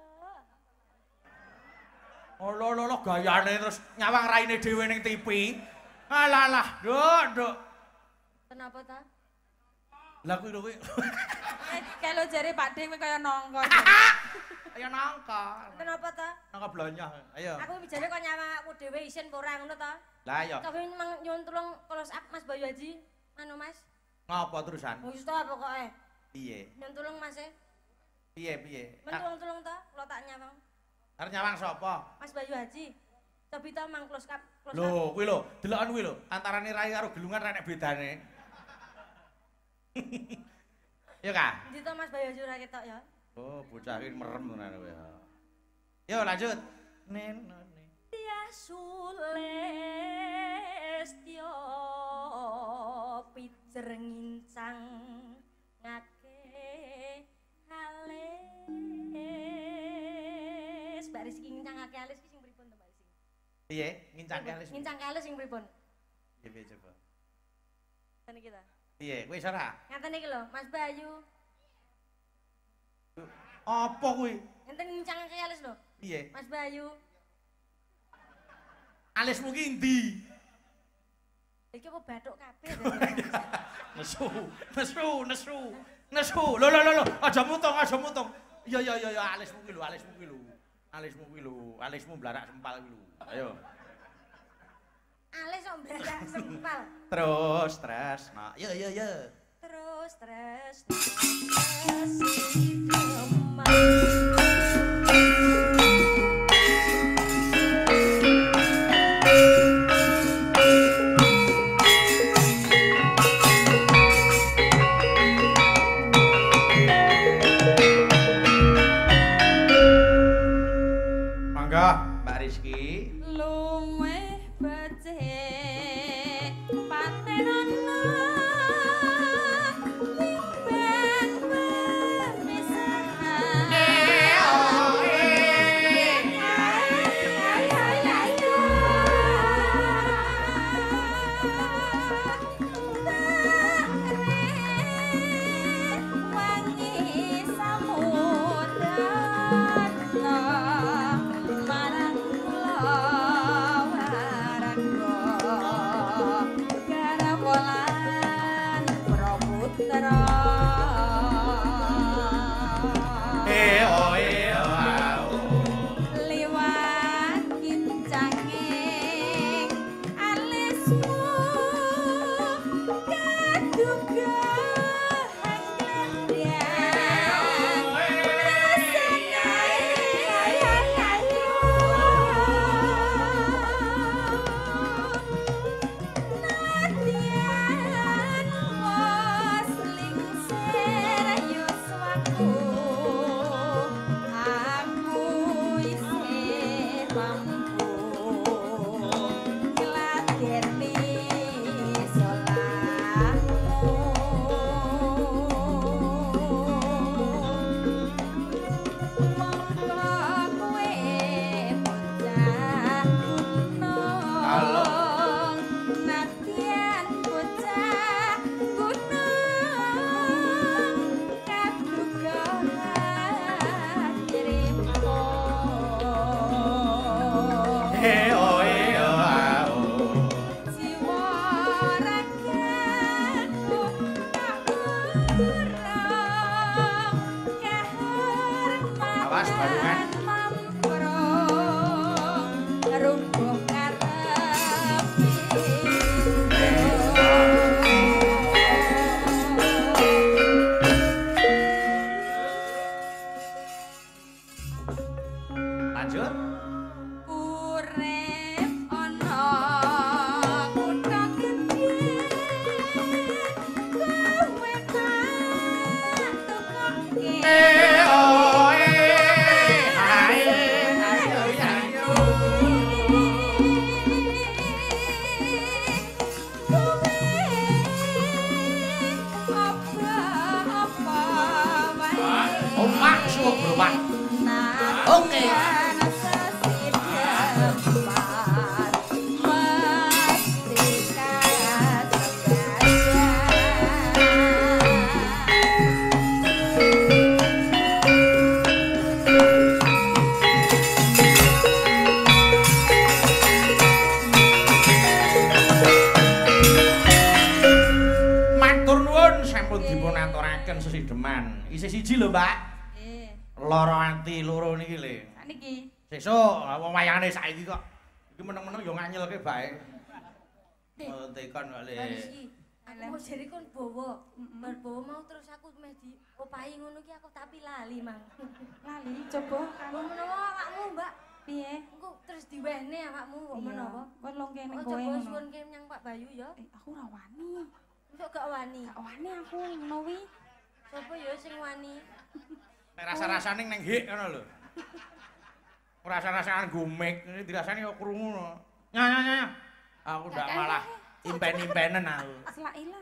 [SPEAKER 1] Oh lho gayane terus nyawang raine dhewe ning TV. Alah, Nduk.
[SPEAKER 3] Kenapa ta?
[SPEAKER 1] Lah kuwi lho kuwi.
[SPEAKER 5] Kalau jare Pak Ding kaya nongko.
[SPEAKER 1] Ayo nangka.
[SPEAKER 3] Kenapa ta?
[SPEAKER 1] Nangka blonyah. Ayo.
[SPEAKER 3] Aku bijane kok nyawa aku dhewe isin apa ora ngono ta?
[SPEAKER 1] Lah ayo.
[SPEAKER 3] Tapi memang nyuwun tulung close up Mas Bayu Haji. Anu Mas.
[SPEAKER 1] Ngapa terusan?
[SPEAKER 3] Wis ta pokoke.
[SPEAKER 1] Piye?
[SPEAKER 3] Nyuwun tulung Mas e.
[SPEAKER 1] Piye?
[SPEAKER 3] Men tulung ta kula tak nyawang.
[SPEAKER 1] Arep nyawang sapa?
[SPEAKER 3] Mas Bayu Haji. Cobi ta mang close up.
[SPEAKER 1] Lho, kuwi lho, delokan kuwi lho, antarane rai karo gelungan ora nek bedane. Yo Kak.
[SPEAKER 3] Endi to Mas Bayu Haji ora ketok ya?
[SPEAKER 1] Oh, bocah iki merem tenan kowe. Yo lanjut. Nenone.
[SPEAKER 3] Dia Sulestyo pijer ngincang ngake alis. Mbak Rizky ngincang ngake alis ki sing pripun to Mbak Rizky?
[SPEAKER 1] Piye? Ngincangke alis.
[SPEAKER 3] Ngincang alis sing pripun?
[SPEAKER 1] Piye coba?
[SPEAKER 3] Ngene iki ta.
[SPEAKER 1] Piye? Wis ora?
[SPEAKER 3] Ngaten iki lho, Mas Bayu.
[SPEAKER 1] Apa kuwi?
[SPEAKER 3] Enten ngincang ngake alis lho,
[SPEAKER 1] Piye?
[SPEAKER 3] Mas Bayu.
[SPEAKER 1] Alismu ki endi?
[SPEAKER 3] Iki apa bathuk kabeh.
[SPEAKER 1] Nesu. Lho. Aja mutung. Iya, alismu ki lho. Alismu blarak sempal ki lho. Ayo.
[SPEAKER 3] Alis kok mbladak sempal.
[SPEAKER 1] Terus. Nah, yo.
[SPEAKER 3] Terus
[SPEAKER 1] Mangga, Mbak Rizky.
[SPEAKER 5] Lumeh becik
[SPEAKER 1] Pak. Oke. Sesideman. Isih siji lho, Mbak.
[SPEAKER 5] Nggih.
[SPEAKER 1] Lara ati loro niki lho.
[SPEAKER 5] Sakniki.
[SPEAKER 1] Sesuk wong wayangane saiki kok. Iki meneng-meneng yo nganyelke bae. Oh, tekan kok le.
[SPEAKER 3] Rizky, aku mau jari kon bawa. Bar bawa mau terus aku meh di opahi ngono ki aku tapi lali, Mang.
[SPEAKER 5] Lali coba
[SPEAKER 3] Kamu
[SPEAKER 5] kamu
[SPEAKER 3] menawa awakmu, Mbak.
[SPEAKER 5] piye?
[SPEAKER 3] Engko terus diwehne awakmu kok menawa.
[SPEAKER 5] Kon long kene
[SPEAKER 3] Oh,
[SPEAKER 5] kowe
[SPEAKER 3] coba
[SPEAKER 5] ngono.
[SPEAKER 3] suwun ke nyang Pak Bayu ya.
[SPEAKER 5] Aku ora wani.
[SPEAKER 3] Kok gak wani?
[SPEAKER 5] Gak wani aku ngono wi.
[SPEAKER 3] Sopo ya sing wani?
[SPEAKER 1] Nek rasa-rasane neng hik ngono lho. Rasa-rasane gumik, ini dirasani kok krungu no. Nya. Aku ndak malah impen-impenen aku.
[SPEAKER 5] Selak ilang.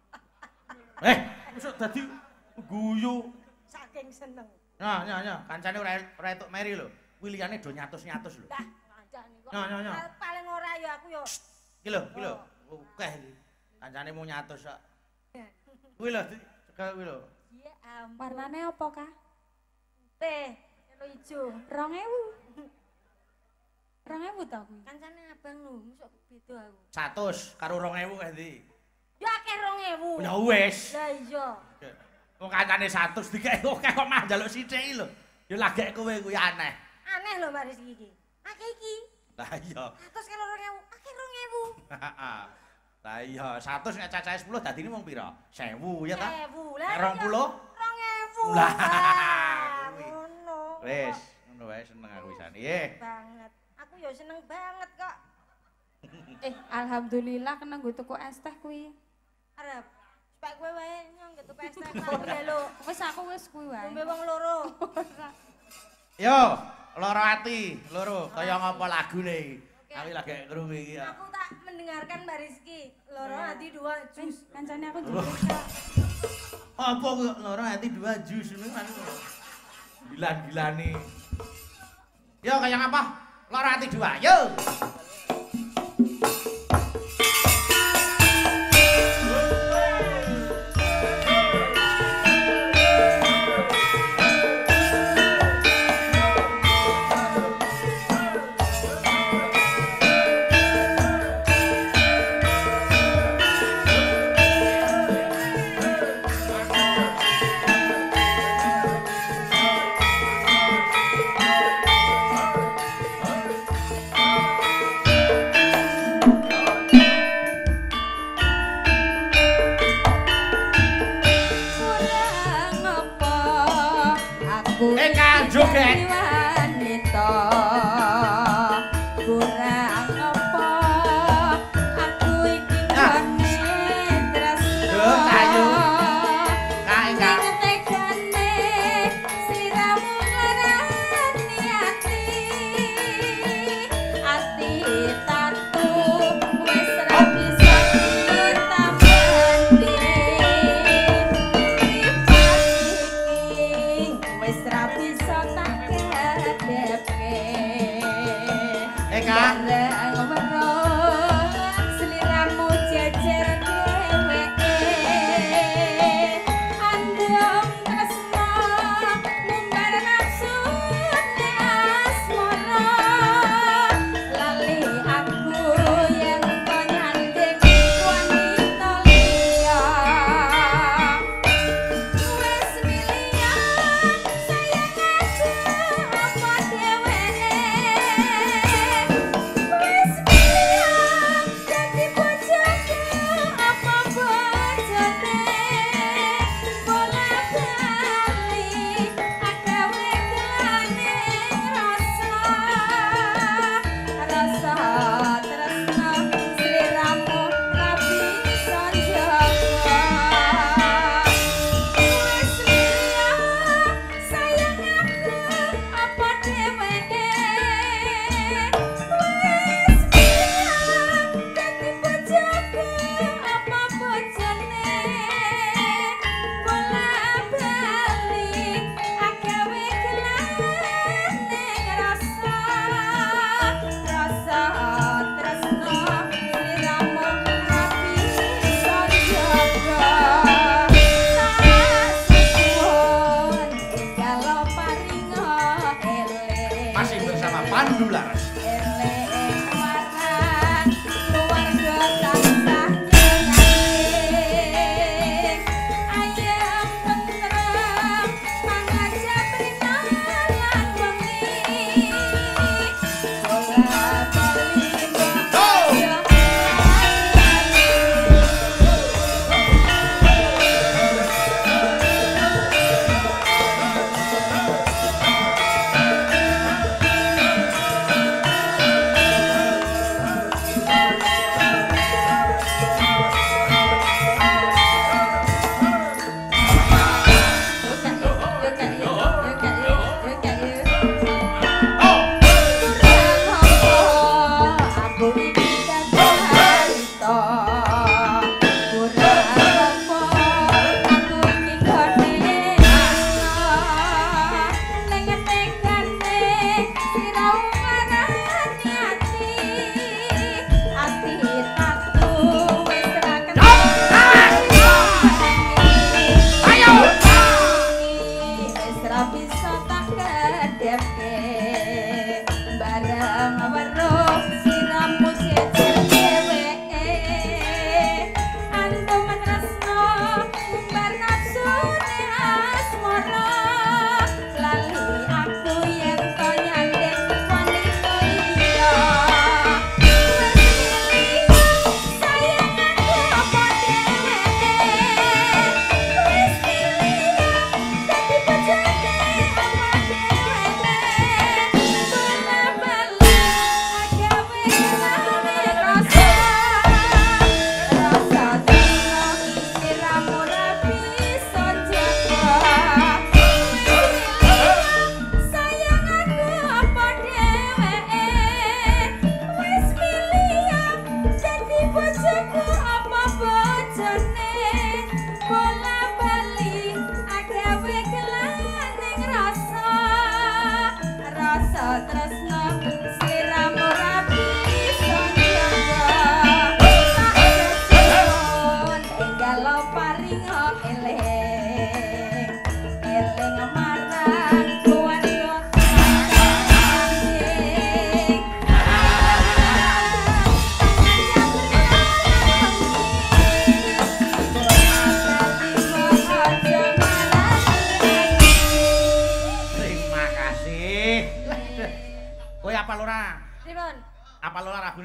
[SPEAKER 1] Mosok dadi guyu.
[SPEAKER 3] Saking seneng.
[SPEAKER 1] Nya, kancane ora entuk meri lho. Kuwi liyane do nyatus-nyatus lho.
[SPEAKER 3] Dah, ngancani kok.
[SPEAKER 1] Nya.
[SPEAKER 3] Paling ora ya aku ya.
[SPEAKER 1] Iki lho. Akeh iki. Kancane mau nyatus kok. Kuwi lho, cekel kuwi lho.
[SPEAKER 3] Ya ampun.
[SPEAKER 5] Warnane apa, Kak?
[SPEAKER 3] Teh, karo ijo.
[SPEAKER 5] 2000. 2000 ta kuwi.
[SPEAKER 3] Kancane abang lho, mosok beda aku.
[SPEAKER 1] 100 karo 2000 kae ndi?
[SPEAKER 3] Ya akeh 2000.
[SPEAKER 1] Ya wis.
[SPEAKER 3] Lah iya.
[SPEAKER 1] Wong kancane 100 dikek akeh kok mah njaluk sithik lho. Ya lagek kowe kuwi aneh.
[SPEAKER 3] Aneh lho Mbak Rizky iki. Akeh iki.
[SPEAKER 1] Lah iya.
[SPEAKER 3] 100 karo 2000, akeh 2000.
[SPEAKER 1] Lah iya, 100 nek cacahe 10 dadine mung pira? 1000 ya ta?
[SPEAKER 3] 1000.
[SPEAKER 1] Nek
[SPEAKER 3] Lah
[SPEAKER 1] 20?
[SPEAKER 3] 2000.
[SPEAKER 1] Lah.
[SPEAKER 3] Ngono.
[SPEAKER 1] Wis, ngono wae seneng aku isane. Nggih.
[SPEAKER 3] Banget. Aku ya seneng banget kok.
[SPEAKER 5] Alhamdulillah kena nggo tuku es teh kuwi.
[SPEAKER 3] Arep supaya kowe wae nyong gitu pesta kan lho.
[SPEAKER 5] Wis aku wis kuwi wae.
[SPEAKER 3] Ngombe wong loro.
[SPEAKER 1] Yo, loro ati, loro kaya ngapa lagune. Aku lagi krungu iki ya.
[SPEAKER 3] Aku tak mendengarkan Mbak Rizky. Loro hati dua jus.
[SPEAKER 5] Kancane aku juga.
[SPEAKER 1] Apa kok loro ati 2 jus ngono kan. Gilan-gilane. Yo kaya ngapa? Loro ati 2. Yo.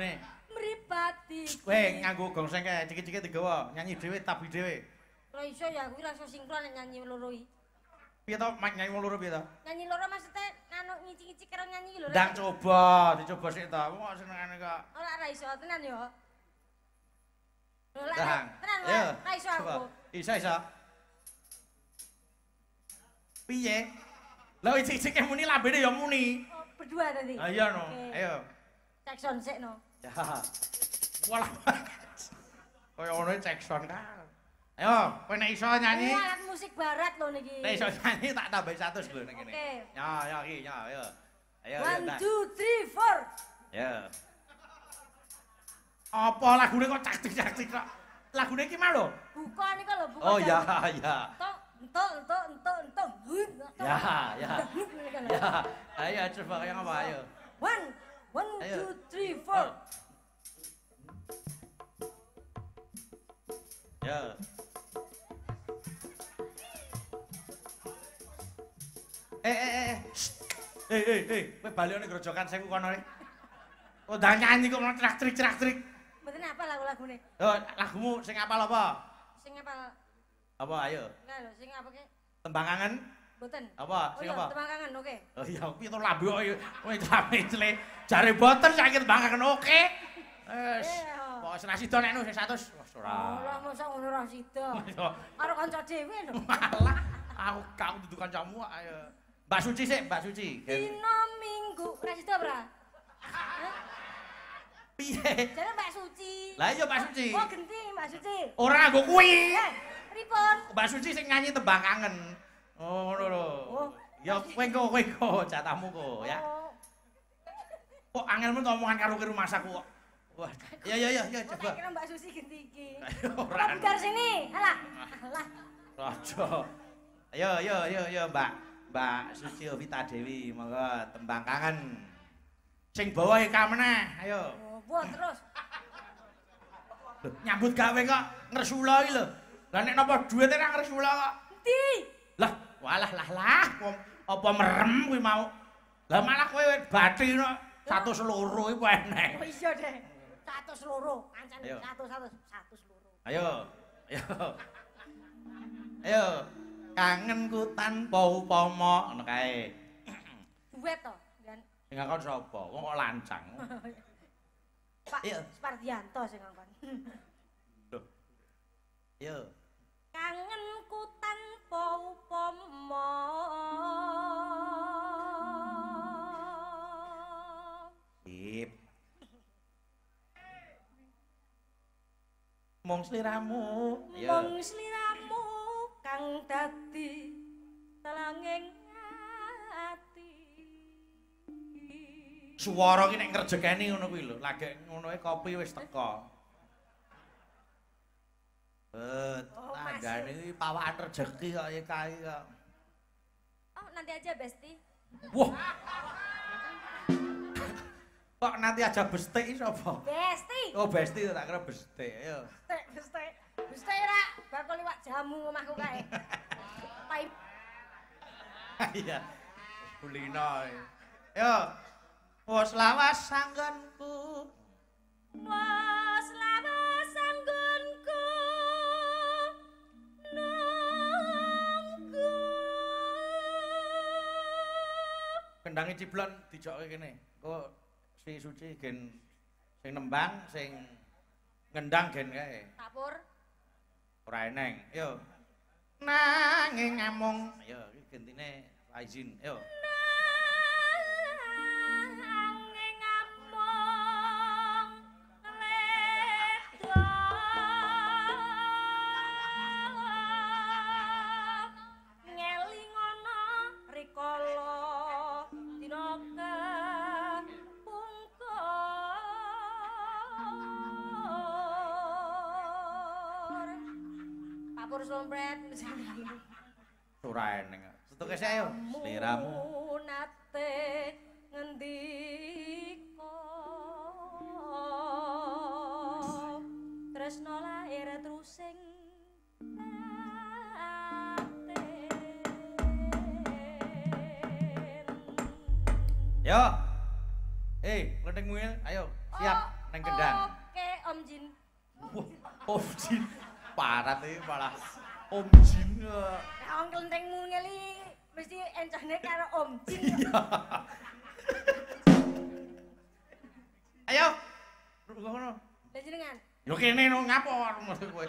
[SPEAKER 1] lagune?
[SPEAKER 3] Mripati.
[SPEAKER 1] Kowe nganggo gongseng kae ciki-ciki digawa, nyanyi dhewe tabi dhewe.
[SPEAKER 3] Lah iso ya kuwi langsung sinkron nyanyi loro iki.
[SPEAKER 1] Piye to nyanyi wong loro piye to?
[SPEAKER 3] Nyanyi loro maksudnya anu ngici-ngici karo nyanyi iki lho.
[SPEAKER 1] Ndang coba, dicoba sik to. Wong kok senengane kok.
[SPEAKER 3] Ora iso tenan yo. Lho
[SPEAKER 1] Ndang.
[SPEAKER 3] tenan
[SPEAKER 1] Ayo.
[SPEAKER 3] ora iso aku.
[SPEAKER 1] Iso. Piye? Lah cik-cik muni lambene ya muni.
[SPEAKER 3] Oh, berdua tadi.
[SPEAKER 1] Ayo no,
[SPEAKER 3] Oke.
[SPEAKER 1] ayo.
[SPEAKER 3] Cek sound sik no.
[SPEAKER 1] Ya. Walah. Kaya ngono cek sound kan. Ayo, kowe nek iso nyanyi.
[SPEAKER 3] Ini alat musik barat lho niki.
[SPEAKER 1] Nek iso nyanyi tak tambah 100 lho nek kene.
[SPEAKER 3] Oke.
[SPEAKER 1] Ya iki, ya ayo. Ayo.
[SPEAKER 3] 1 2 3 4.
[SPEAKER 1] Ya. Apa lagune kok caktik-caktik kok? Lagune iki mah lho.
[SPEAKER 3] Buka nika lho, buka.
[SPEAKER 1] Oh ya, ya.
[SPEAKER 3] Entuk.
[SPEAKER 1] Ya. Ya. Ayo coba kayak apa ayo.
[SPEAKER 3] 1
[SPEAKER 1] Ayo.
[SPEAKER 3] 2 3
[SPEAKER 1] Oh.
[SPEAKER 3] 4.
[SPEAKER 1] Ya. Kowe bali ning grojokan sewu kono rek. Oh, ndang nyanyi kok malah trak-trik.
[SPEAKER 3] Mboten apa lagu-lagune.
[SPEAKER 1] Yo, lagumu sing apal apa?
[SPEAKER 3] Sing apa?
[SPEAKER 1] Apa ayo?
[SPEAKER 3] Enggak lho, sing apa ke?
[SPEAKER 1] Tembang kangen?
[SPEAKER 3] Boten.
[SPEAKER 1] Apa? Sing
[SPEAKER 3] iya,
[SPEAKER 1] apa?
[SPEAKER 3] Tembang kangen, oke.
[SPEAKER 1] Oh iya, piye to lambe kok kowe cle. Jare boten saiki tembang kangen oke. Wes.
[SPEAKER 3] Iya.
[SPEAKER 1] Kok wis ra sida nek wis 100. Wes ora.
[SPEAKER 3] Lah mosok ngono ra sida.
[SPEAKER 1] Yo,
[SPEAKER 3] Karo kanca dhewe lho.
[SPEAKER 1] malah aku dudu kancamu ayo. Mbak Suci sik, Mbak Suci.
[SPEAKER 3] Dina Minggu, ra sida ora?
[SPEAKER 1] Piye?
[SPEAKER 3] Jare Mbak Suci.
[SPEAKER 1] Lah iya Mbak Suci.
[SPEAKER 3] Oh, genti Mbak Suci.
[SPEAKER 1] Ora nggo kuwi.
[SPEAKER 3] Pripun?
[SPEAKER 1] Mbak Suci sing nyanyi tembang kangen. Oh, ngono lho.
[SPEAKER 3] Oh.
[SPEAKER 1] Ya kowe kok jatahmu kok ya.
[SPEAKER 3] Oh.
[SPEAKER 1] Kok angelmu to omongan karo ke rumah saku kok. Wah, ya
[SPEAKER 3] Oh,
[SPEAKER 1] coba.
[SPEAKER 3] tak kira Mbak Suci genti iki.
[SPEAKER 1] Ora.
[SPEAKER 3] Ora budar sini. Alah. Alah.
[SPEAKER 1] Raja. Ayo Mbak Suci Vita Dewi, monggo tembang kangen. Sing bawa eka meneh, ayo.
[SPEAKER 3] Oh, buat terus.
[SPEAKER 1] Loh, nyambut gawe kok ngresula iki lho. Lah nek napa dhuwite ra ngresula kok.
[SPEAKER 3] Endi?
[SPEAKER 1] Lah, walah wong apa merem kuwi mau. Lah malah kowe bathi no 100 loro iku enek.
[SPEAKER 3] Oh iya deh. 100 loro, pancen
[SPEAKER 1] Ayo.
[SPEAKER 3] 100 loro.
[SPEAKER 1] Ayo. Ayo. Kangenku tanpa upama ngono kae.
[SPEAKER 3] Duet to, Dan.
[SPEAKER 1] Sing ngakon sapa? Wong kok lancang.
[SPEAKER 3] Pak
[SPEAKER 1] Iya.
[SPEAKER 3] Spardianto sing ngongkon.
[SPEAKER 1] Loh. Ayo.
[SPEAKER 3] Kangenku tanpa upama.
[SPEAKER 1] Sip. Mong sliramu. Ayo.
[SPEAKER 3] Mong sliramu kang dadi telanging ati.
[SPEAKER 1] Swara ki nek ngrejekeni ngono kuwi lho. Lagi ngonoe kopi wis teko.
[SPEAKER 3] Oh,
[SPEAKER 1] Tanggane iki pawakan rejeki kok kae kok.
[SPEAKER 3] Oh, nanti aja Besti.
[SPEAKER 1] Wah. Kok nanti aja bestik iki sapa?
[SPEAKER 3] Besti.
[SPEAKER 1] Oh, Besti tak kira bestik. Ayo.
[SPEAKER 3] Besti ra bakul liwak jamu omahku kae. Pai
[SPEAKER 1] Iya. Kulino. Yo. Wes lawas sanggonku.
[SPEAKER 3] was lawas anggonku nunggu.
[SPEAKER 1] Kendange ciblon dijokke kene. Kok si Suci gen sing nembang, sing ngendang gen kae.
[SPEAKER 3] Kapur.
[SPEAKER 1] Ora eneng. Yo. Nanging ngamung. Yo iki gentine Faizin. Yo.
[SPEAKER 3] Nanging amung ledo. Ngelingono rikala dina kepungkur. Kapur slompret.
[SPEAKER 1] Ora eneng. Setuke sik ayo. Sliramu.
[SPEAKER 3] Nate ngendika tresno lair trusing
[SPEAKER 1] Yo. Klething muil, ayo. Siap. ning kendang.
[SPEAKER 3] Oke, Om Jin.
[SPEAKER 1] Wah, Om Jin. Parat iki malah Om Jin.
[SPEAKER 3] Nek wong klentengmu ngeli mesti encane karo Om Jin.
[SPEAKER 1] Iya. Ayo. Ngono.
[SPEAKER 3] Lah jenengan.
[SPEAKER 1] Yo kene no ngapo mesti kowe.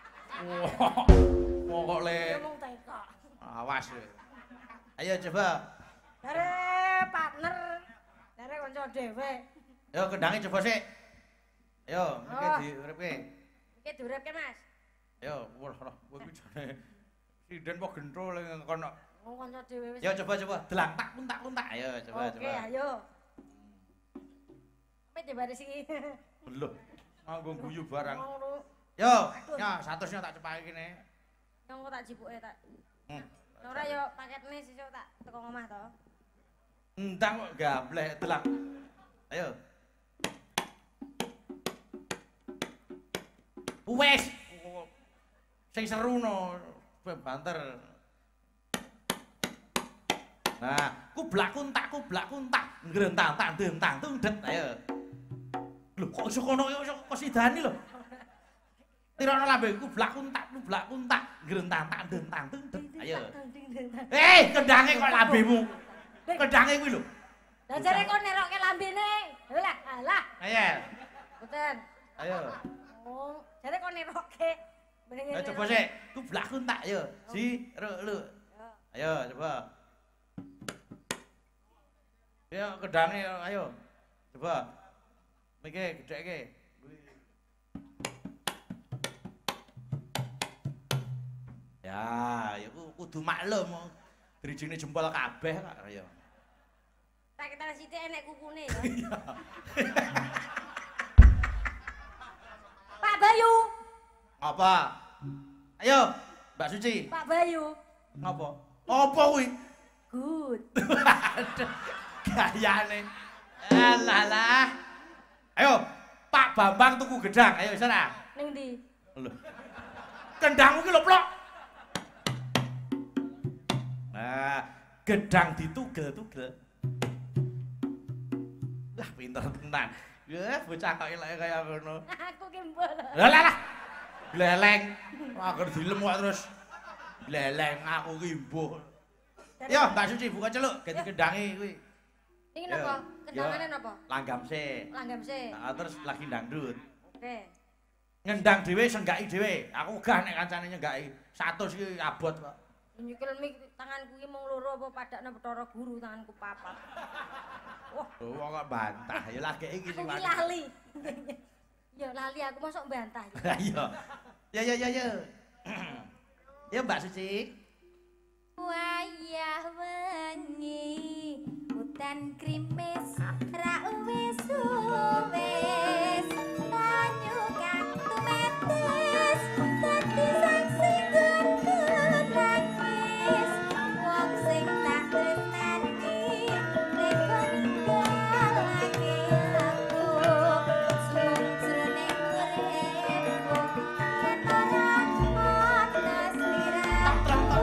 [SPEAKER 1] Wah, kok le.
[SPEAKER 3] Ngomong teko.
[SPEAKER 1] Awas kowe. Ayo coba.
[SPEAKER 3] Dare partner. Dare kanca dhewe.
[SPEAKER 1] Yo kendange coba sik. Yo, iki diuripke.
[SPEAKER 3] Iki diuripke, Mas.
[SPEAKER 1] Yo, wah, kowe iki jane sinden kok gentho le kono.
[SPEAKER 3] Wong kanca dhewe wis.
[SPEAKER 1] Yo coba. Delang tak kuntak. Ayo coba.
[SPEAKER 3] Oke, ayo. Apa bareng sih?
[SPEAKER 1] Belum. Nganggo guyu barang.
[SPEAKER 3] Ngono.
[SPEAKER 1] Yo, ya 100-nya tak cepake kene.
[SPEAKER 3] Yang kok tak jipuke tak.
[SPEAKER 1] Hmm.
[SPEAKER 3] Ora yo paketne sesuk tak teko omah to.
[SPEAKER 1] Entang kok gablek delang. Ayo. Wes. Sing seru no, banter. Nah, kublak kuntak, ngrentang tak dentang tungdet. Ayo. Lho kok iso kono kok sidani lho. Tirono lambe kublak kuntak, ngrentang tak dentang tungdet. Ayo. Kendange kok lambemu. Kendange kuwi lho.
[SPEAKER 3] Lah jare kok nerokke lambene. Lah, alah.
[SPEAKER 1] Ayo.
[SPEAKER 3] Boten.
[SPEAKER 1] Ayo.
[SPEAKER 3] Oh, jare kok nerokke.
[SPEAKER 1] Ayo coba sik, kublak kuntak yo. Si, lu. Ayo coba. Ya kendange ayo. Coba. Miki gedheke. Ya, ya kudu maklum. Drijine jempol kabeh kok ya.
[SPEAKER 3] Tak ketar sithik enek kukune ya. Pak Bayu.
[SPEAKER 1] Apa? Ayo, Mbak Suci.
[SPEAKER 3] Pak Bayu.
[SPEAKER 1] Ngapa? Apa kuwi?
[SPEAKER 3] Good.
[SPEAKER 1] Gayane. Alah. Ayo, Pak Bambang tuku gedang. Ayo sana.
[SPEAKER 3] Ning ndi?
[SPEAKER 1] Lho. Kendangmu ki lho, Plok. Nah, gedang ditugel-tugel. Lah pinter tenan. Ya bocah kok eleke kaya ngono.
[SPEAKER 3] Aku ki mbok.
[SPEAKER 1] Lah. Gleleng. Agar dilem kok terus. Gleleng aku ki mbuh. Yo, Mbak Suci buka celuk, ganti kendange kuwi.
[SPEAKER 3] Iki napa? Kendangane napa?
[SPEAKER 1] Langgam sik.
[SPEAKER 3] Langgam sik.
[SPEAKER 1] Nah, terus lagi dangdut.
[SPEAKER 3] Oke.
[SPEAKER 1] Ngendang dhewe senggaki dhewe. Aku gah nek kancane nyenggaki. 100 iki abot kok.
[SPEAKER 3] Nyukil mik tanganku iki mung loro apa padakne Bathara Guru tanganku papat. Wah,
[SPEAKER 1] Oh, kok bantah. Ya lagi iki
[SPEAKER 3] aku
[SPEAKER 1] sing
[SPEAKER 3] ki lali. Ya lali aku mosok mbantah.
[SPEAKER 1] Iya. Ya. Ya Mbak Suci.
[SPEAKER 2] Wayah wengi hutan krimis ra wis suwes banyu kang tumetes dadi saksi gendut nangis wong sing tak tresnani rego ninggalake aku sumujrone uripku yen ora ana sliramu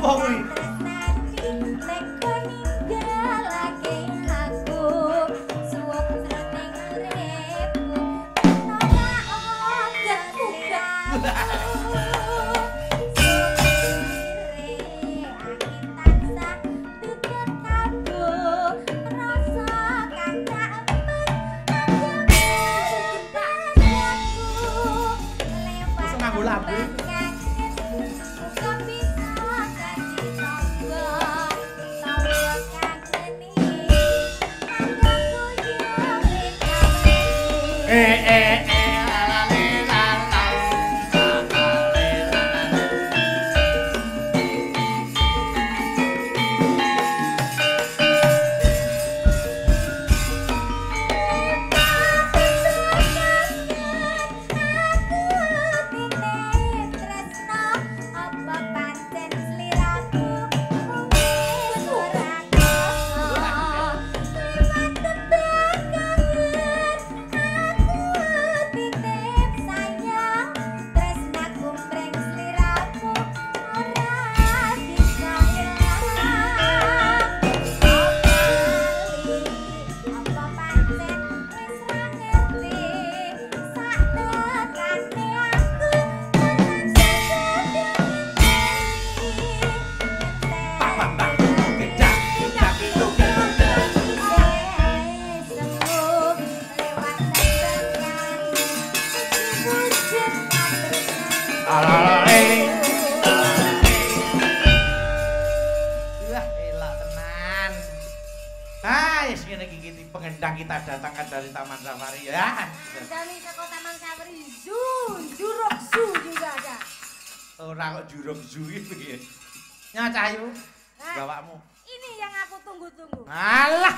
[SPEAKER 1] Apa kuwi? Pengendang kita datangkan dari Taman Safari ya.
[SPEAKER 3] Dari saka Taman Safari Zoo, Jurok Zoo juga ada.
[SPEAKER 1] Ora kok Jurok Zoo iki piye? Nya Cahyu,
[SPEAKER 3] Nah,
[SPEAKER 1] bawakmu.
[SPEAKER 3] ini yang aku tunggu-tunggu.
[SPEAKER 1] Alah.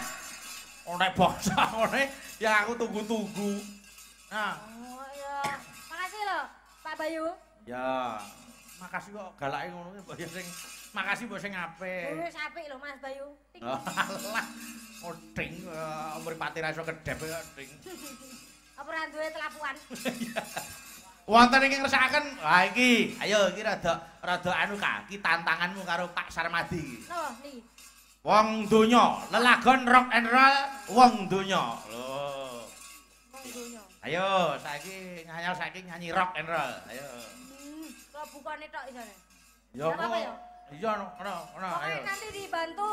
[SPEAKER 1] Ora bangsa ngene yang aku tunggu-tunggu. Nah,
[SPEAKER 3] Oh ya, makasih loh Pak Bayu.
[SPEAKER 1] ya. Makasih kok galake ngono ki mbok ya sing makasih mbok sing apik.
[SPEAKER 3] Wis apik lho Mas Bayu. Ting.
[SPEAKER 1] Alah. Oding mripate ra iso kedhep kok ding.
[SPEAKER 3] Apa ora duwe telapuan?
[SPEAKER 1] Wonten ing ngersakaken, ha iki, ayo iki rada anu iki tantanganmu karo Pak Sarmadi iki.
[SPEAKER 3] Loh, niki.
[SPEAKER 1] Wong donya, lelagon rock and roll wong donya. Lho.
[SPEAKER 3] Wong donya.
[SPEAKER 1] Ayo saiki nyanyi rock and roll. Ayo.
[SPEAKER 3] Kok bukane tok isane.
[SPEAKER 1] Yo.
[SPEAKER 3] Nggak apa-apa ya?
[SPEAKER 1] Iya, ono,
[SPEAKER 3] Pokoknya
[SPEAKER 1] ayo.
[SPEAKER 3] nanti dibantu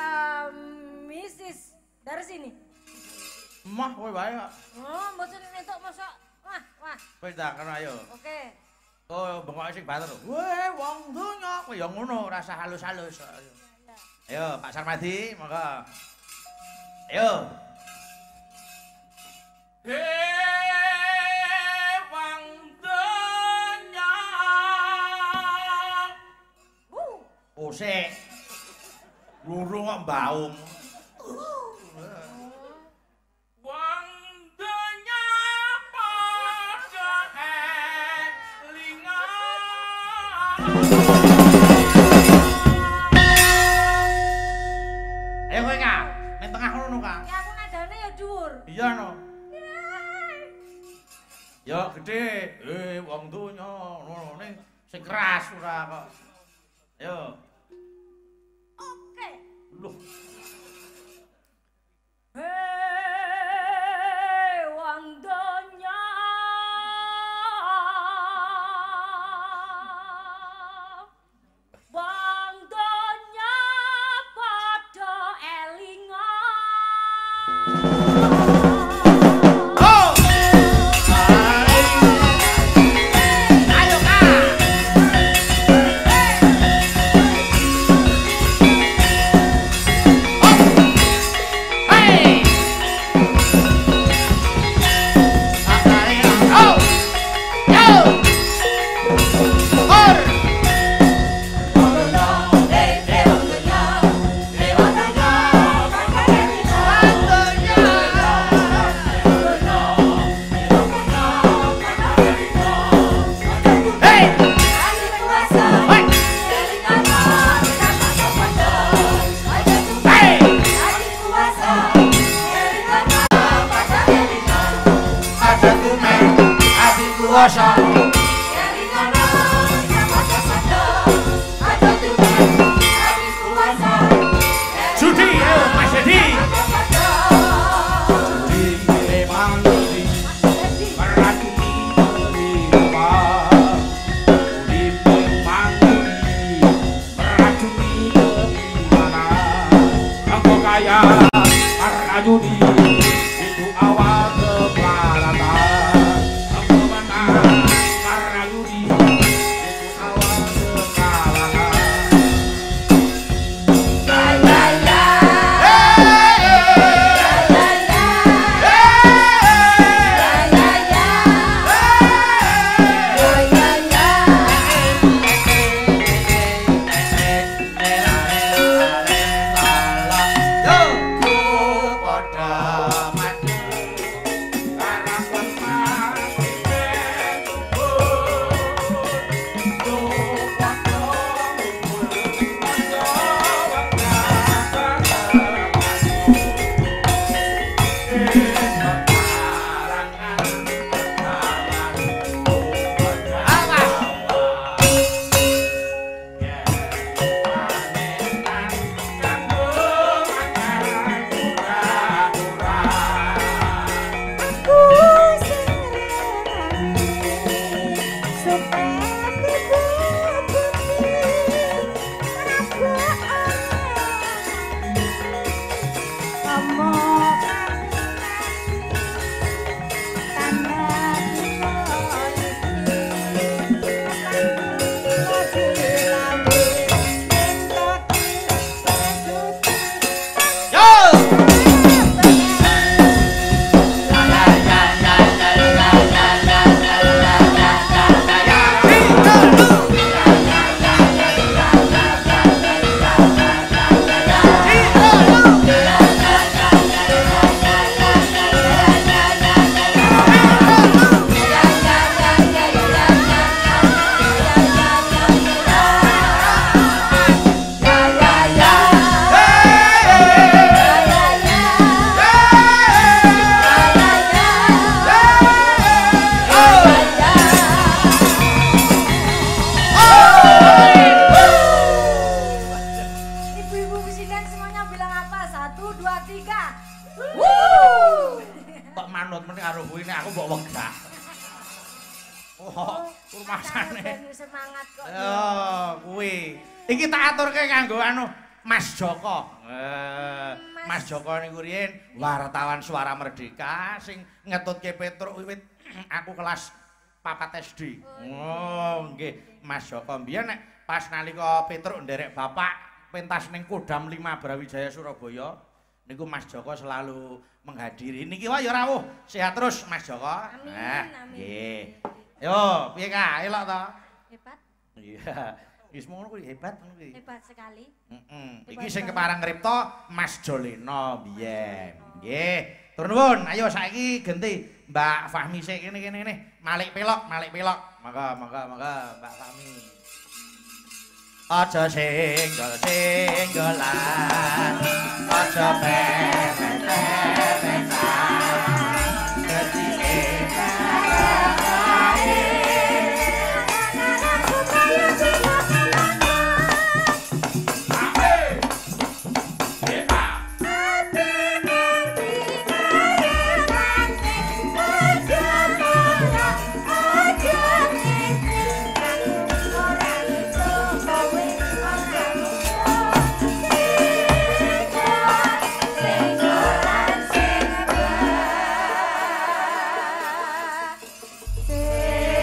[SPEAKER 3] Mrs. dari sini.
[SPEAKER 1] Mah kowe wae kok.
[SPEAKER 3] Oh, mboten entuk mosok. Wah.
[SPEAKER 1] Kowe ndak kena ayo.
[SPEAKER 3] Oke.
[SPEAKER 1] Oh, bengok sing banter. Weh, wong donya kowe ya ngono, rasa halus-halus. Ayo. Ayo, Pak Sarmadi, monggo. Ayo. Wong donya. Oh, sik. Luru kok mbaung. Wong donya padha elingan. Ayo kowe, Kak. Ning tengah ngono, Kak.
[SPEAKER 3] Ya aku nadane ya dhuwur.
[SPEAKER 1] Iya no. Ya gede. Wong donya ngono ning sing keras ora kok. Ayo.
[SPEAKER 3] Oke.
[SPEAKER 1] Loh.
[SPEAKER 3] Hei wong donya. Wong donya padha elingan.
[SPEAKER 1] Oh! Ayo, Kak. Hey! Oh! Yo! Or! Hey! Hey! Ada tume, ati kuasa.
[SPEAKER 2] Ada
[SPEAKER 1] Arjuni itu awal keparatan kemenangan Arjuni itu awal kekalahan
[SPEAKER 3] Semangat kok.
[SPEAKER 1] Kuwi. Iki tak aturke kanggo anu Mas Joko. Mas Joko niku riyen wartawan Suara Merdeka sing ngetutke Petruk wiwit aku kelas 4 SD. Oh, nggih. Mas Joko mbiyen nek pas nalika Petruk nderek bapak pentas ning Kodam 5 Brawijaya Surabaya niku Mas Joko selalu menghadiri. Niki wae ya rawuh. Sehat terus Mas Joko.
[SPEAKER 3] Amin.
[SPEAKER 1] Nggih. Yo, piye kae elok to?
[SPEAKER 3] Hebat.
[SPEAKER 1] Iya. Wis ngono kuwi hebat ngono kuwi.
[SPEAKER 3] Hebat sekali.
[SPEAKER 1] Iki sing kepareng ngripta Mas Joleno biyen. Nggih. Tur nuwun, ayo saiki genti Mbak Fahmi sik kene. Malik pelok. Monggo Mbak Fahmi. Aja singgolan. Aja pepen-pepen. Dadi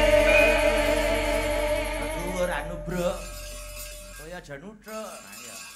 [SPEAKER 1] aja nutruk. Nah ya.